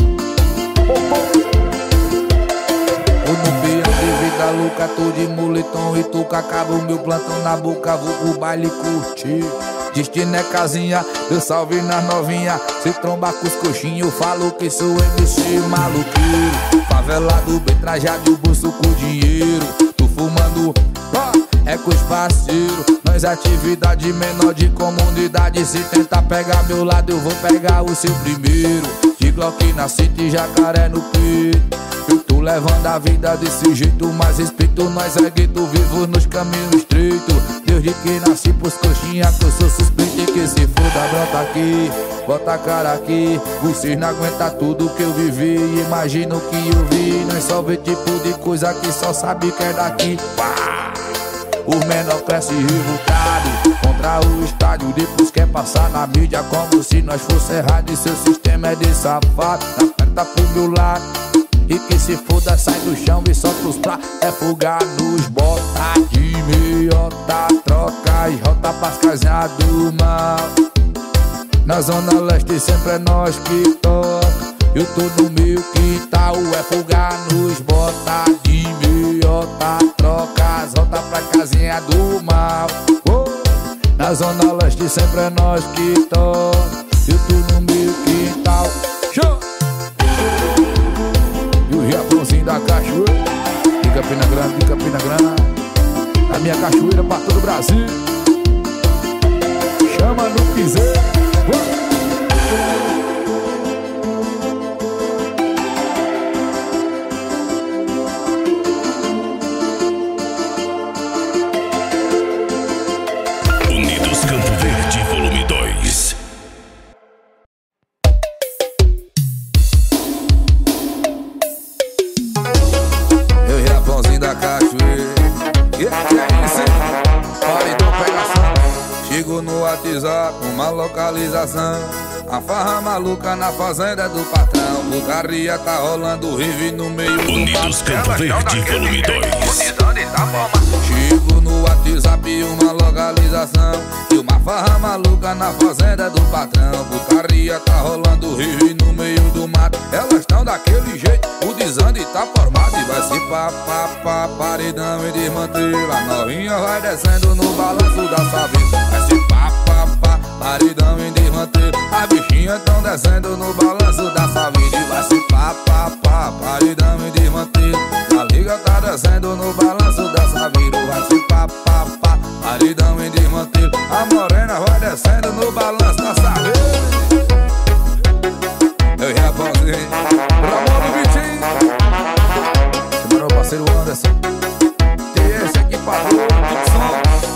Eu não vi a vida louca, tô de moletom e tuca. Acaba o meu plantão na boca, vou pro baile curtir. Destino é casinha, deu salve nas novinha. Se tromba com os coxinhos, eu falo que sou M C maluqueiro. Favelado, bem trajado, o bolso com dinheiro. Tô fumando, ó, é com os parceiros. Nós atividade menor de comunidade. Se tentar pegar meu lado, eu vou pegar o seu primeiro. De Glock na cinta e jacaré no peito. Eu tô levando a vida desse jeito, mas respeito nós é gueto, vivo nos caminhos estreitos. Desde que nasci pros coxinha, que eu sou suspeito e que se foda, brota aqui, bota a cara aqui. Vocês não aguentam tudo que eu vivi, imagina o que eu vi. Nós só vê tipo de coisa que só sabe que é daqui. Pá! Os menor crescem revoltados contra o estádio, depois quer passar na mídia como se nós fosse errado. E seu sistema é de safado, na perna pro meu lado. E que se foda, sai do chão e solta os pra é fugar nos bota de meiota. Troca as rota pras casinhas do mal. Na zona leste sempre é nós que toca. Eu tô no meu quintal, é folgar nos bota de meiota, troca as rotas pra casinha do mal. Oh, na zona leste sempre é nós que toca. Eu tô no meu quintal. Show! E o Japãozinho da cachoeira, de Campina Grande, de Campina Grande, a minha cachoeira pra todo o Brasil. Chama no piseiro. Oh! Campo Verde, volume dois. Eu Japãozinho da cachoeira. Que que é isso, hein? Paredão pegação. Chego no WhatsApp, uma localização. A farra maluca na fazenda do patrão. Putaria tá rolando, rive no meio do Unidos Campo Verde, volume dois. Chego no WhatsApp, uma localização e uma farra maluca na fazenda do patrão. Putaria tá rolando, rive no meio do mato. Elas estão daquele jeito, o desande tá formado. E vai se pá, pá, pá, paredão e desmanter. A novinha vai descendo no balanço da sua vida. Vai se pá, pá, pá, paredão e desmanter. As bichinhas tão descendo no balanço da sua vida. E vai se pá, pá, pá, paredão e desmanter. A liga tá descendo no balanço da sua vida. Vai se pá, pá, pá, paredão e desmanter. A morena vai descendo no balanço da sua vida. Eu ia fazer Ramon do Vitinho. Esse meu parceiro Anderson. Tem esse aqui pra produção.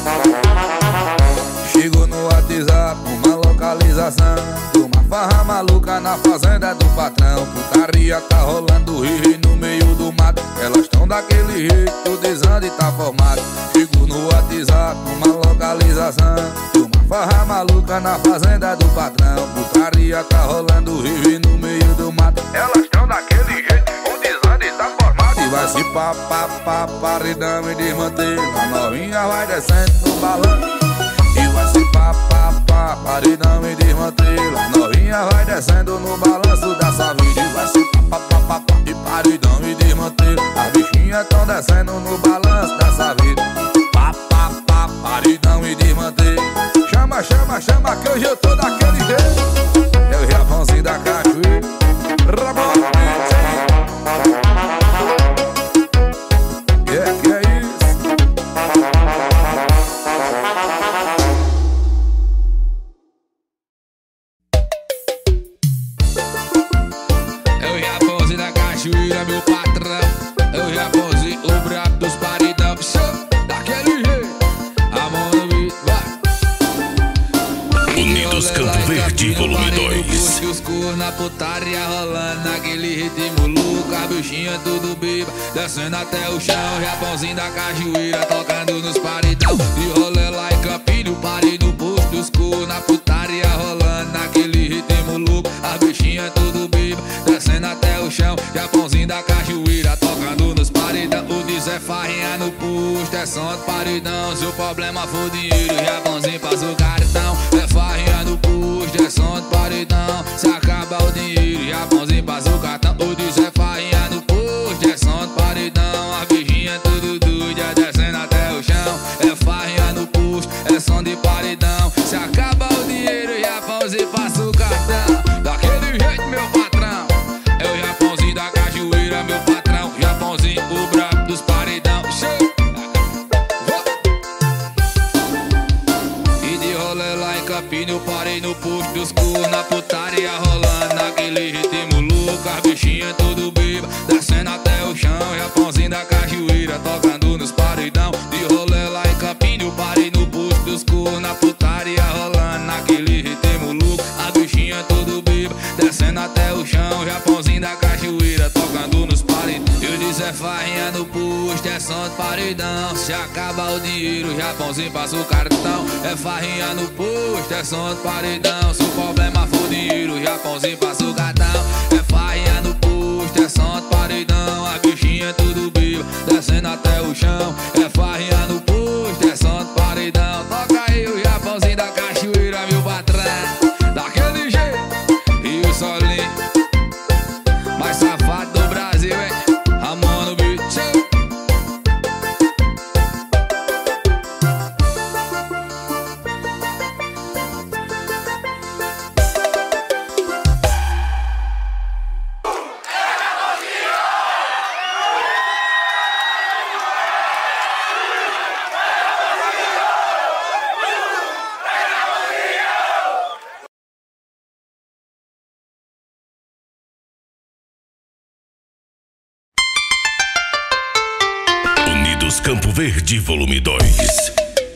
Chego no WhatsApp, uma localização de uma farra maluca na fazenda do patrão. Putaria tá rolando, ri no meio do mato. Elas tão daquele jeito, o desande tá formado. Chego no WhatsApp, uma localização de uma farra maluca na fazenda do patrão. Putaria tá rolando, ri no meio do mato. Elas tão daquele jeito, o desande tá formado. E vai se pá, pá, pá, paredão e desmanter. A novinha vai descendo no balanço. E vai se pá, pá, pá, paredão e desmantela. A novinha vai descendo no balanço da sua vida. E vai se pá, pá, pá, pá, pá, e paredão e desmantela. As bichinhas tão descendo no balanço da sua vida. Pá, pá, pá, paredão e desmantela. Chama, chama, chama que hoje eu tô daquele jeito. É o Japãozinho da cachoeira. Ramon do Vitinho. Que é, que é isso? Cachoeira, meu patrão, é o Japãozinho, o brabo dos paredão. Show, daquele jeito, a mão no beat, vai. Unidos Campo Verde, volume dois. Os cor na putaria rolando, naquele ritmo louco. A bichinha tudo beba, descendo até o chão. Japãozinho da cachoeira, tocando nos paredão. De rolê lá em Campinho, parei no posto dos cor na putaria rolando, naquele ritmo louco. A bichinha tudo beba, descendo até o chão. Japãozinho da cachoeira, tocando nos paredão. O diz é farrinha no posto, é som de paredão. Se o problema for dinheiro, Japãozinho passa o cartão. É farrinha no posto, é som de paredão. Se acaba o dinheiro, Japãozinho passa o cartão. O diz é farrinha no posto, é som de paredão. A bichinha tudo doida, descendo até o chão. É farrinha no posto, é som de paredão. Se acaba o dinheiro, Japãozinho passa o cartão. Daquele jeito, meu patrão, é o Japãozinho da cachoeira, meu patrão. Japãozinho, o brabo dos paredão. Show! E de rolê lá em Campinho, eu parei no posto dos cor, na putaria rolando, naquele ritmo louco. As bichinhas tudo beba, descendo até o chão. Japãozinho da cachoeira, tocando nos paredão. De rolê lá em Campinho, eu parei no posto dos cor, na putaria rolando, naquele ritmo louco. As bichinhas tudo beba, descendo até o chão. Japãozinho da cachoeira, tocando nos paredão. Eu disse é farrinha no posto, é som de paredão. Se acaba o dinheiro, Japãozinho passa o cartão. É farrinha no posto, é som de paredão. Se o problema for dinheiro, Japãozinho passa o cartão. É farrinha no posto, é som de paredão. A bichinha tudo beba, descendo até o chão. É farrinha no posto, é som de paredão. Toca aí o Japãozinho da cachoeira, meu patrão. Daquele jeito, e o solinho. Unidos Campo Verde, volume dois.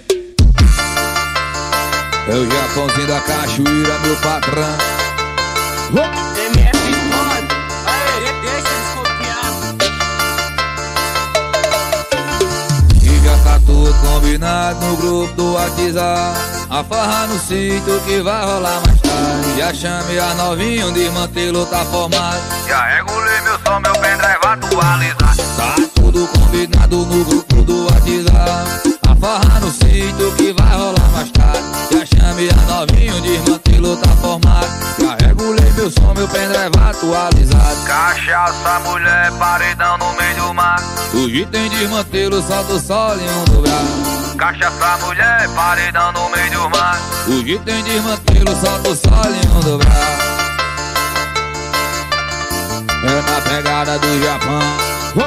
É o Japãozinho da cachoeira, meu patrão. M F Mano, aê, deixa eles copiar. E já tá tudo combinado no grupo do WhatsApp. A farra no sítio que vai rolar mais tarde. Já chamei a novinha, de mantê-lo tá formado. Já regulei meu som, meu pendrive atualizado. Tá tudo combinado no grupo do WhatsApp. A farra no sítio que vai rolar mais tarde. Já chamei a novinha, de mantê-lo tá formado. Já regulei meu som, meu pendrive atualizado. Cachaça, mulher, paredão no meio do mar. Hoje tem desmantelo, solta o sol em um do braço. Cachaça, mulher, paredão no meio do mar. Hoje tem desmantelo, solta o sol em um do braço. É na pegada do Japão.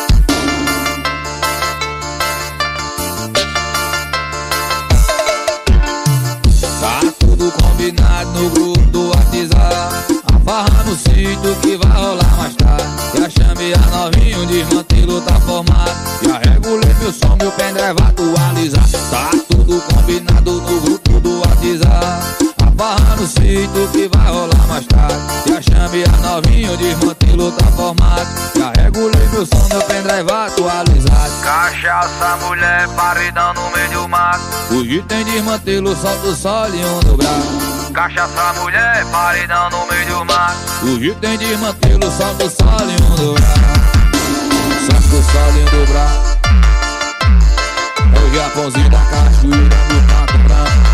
Tá tudo combinado no grupo do WhatsApp. A farra no sítio que vai rolar mais tarde. Já chamei a novinha, o desmantelo tá formado. Já regulei meu som, meu pendrive atualizado. Tá tudo combinado no grupo do WhatsApp. A farra no sítio que vai rolar mais tarde. Já chamei a novinha, o desmantelo tá formado. Já regulei meu som, meu pendrive atualizado. Cachaça, mulher, paredão no meio do mar. Hoje tem desmantelo, solta o sol em um do braço. Cachaça, mulher, paredão no meio do mar. Hoje tem desmantelo, solta o sol em um do braço. Solta o sol em um do braço. É o Japãozinho da cachoeira, do pato branco.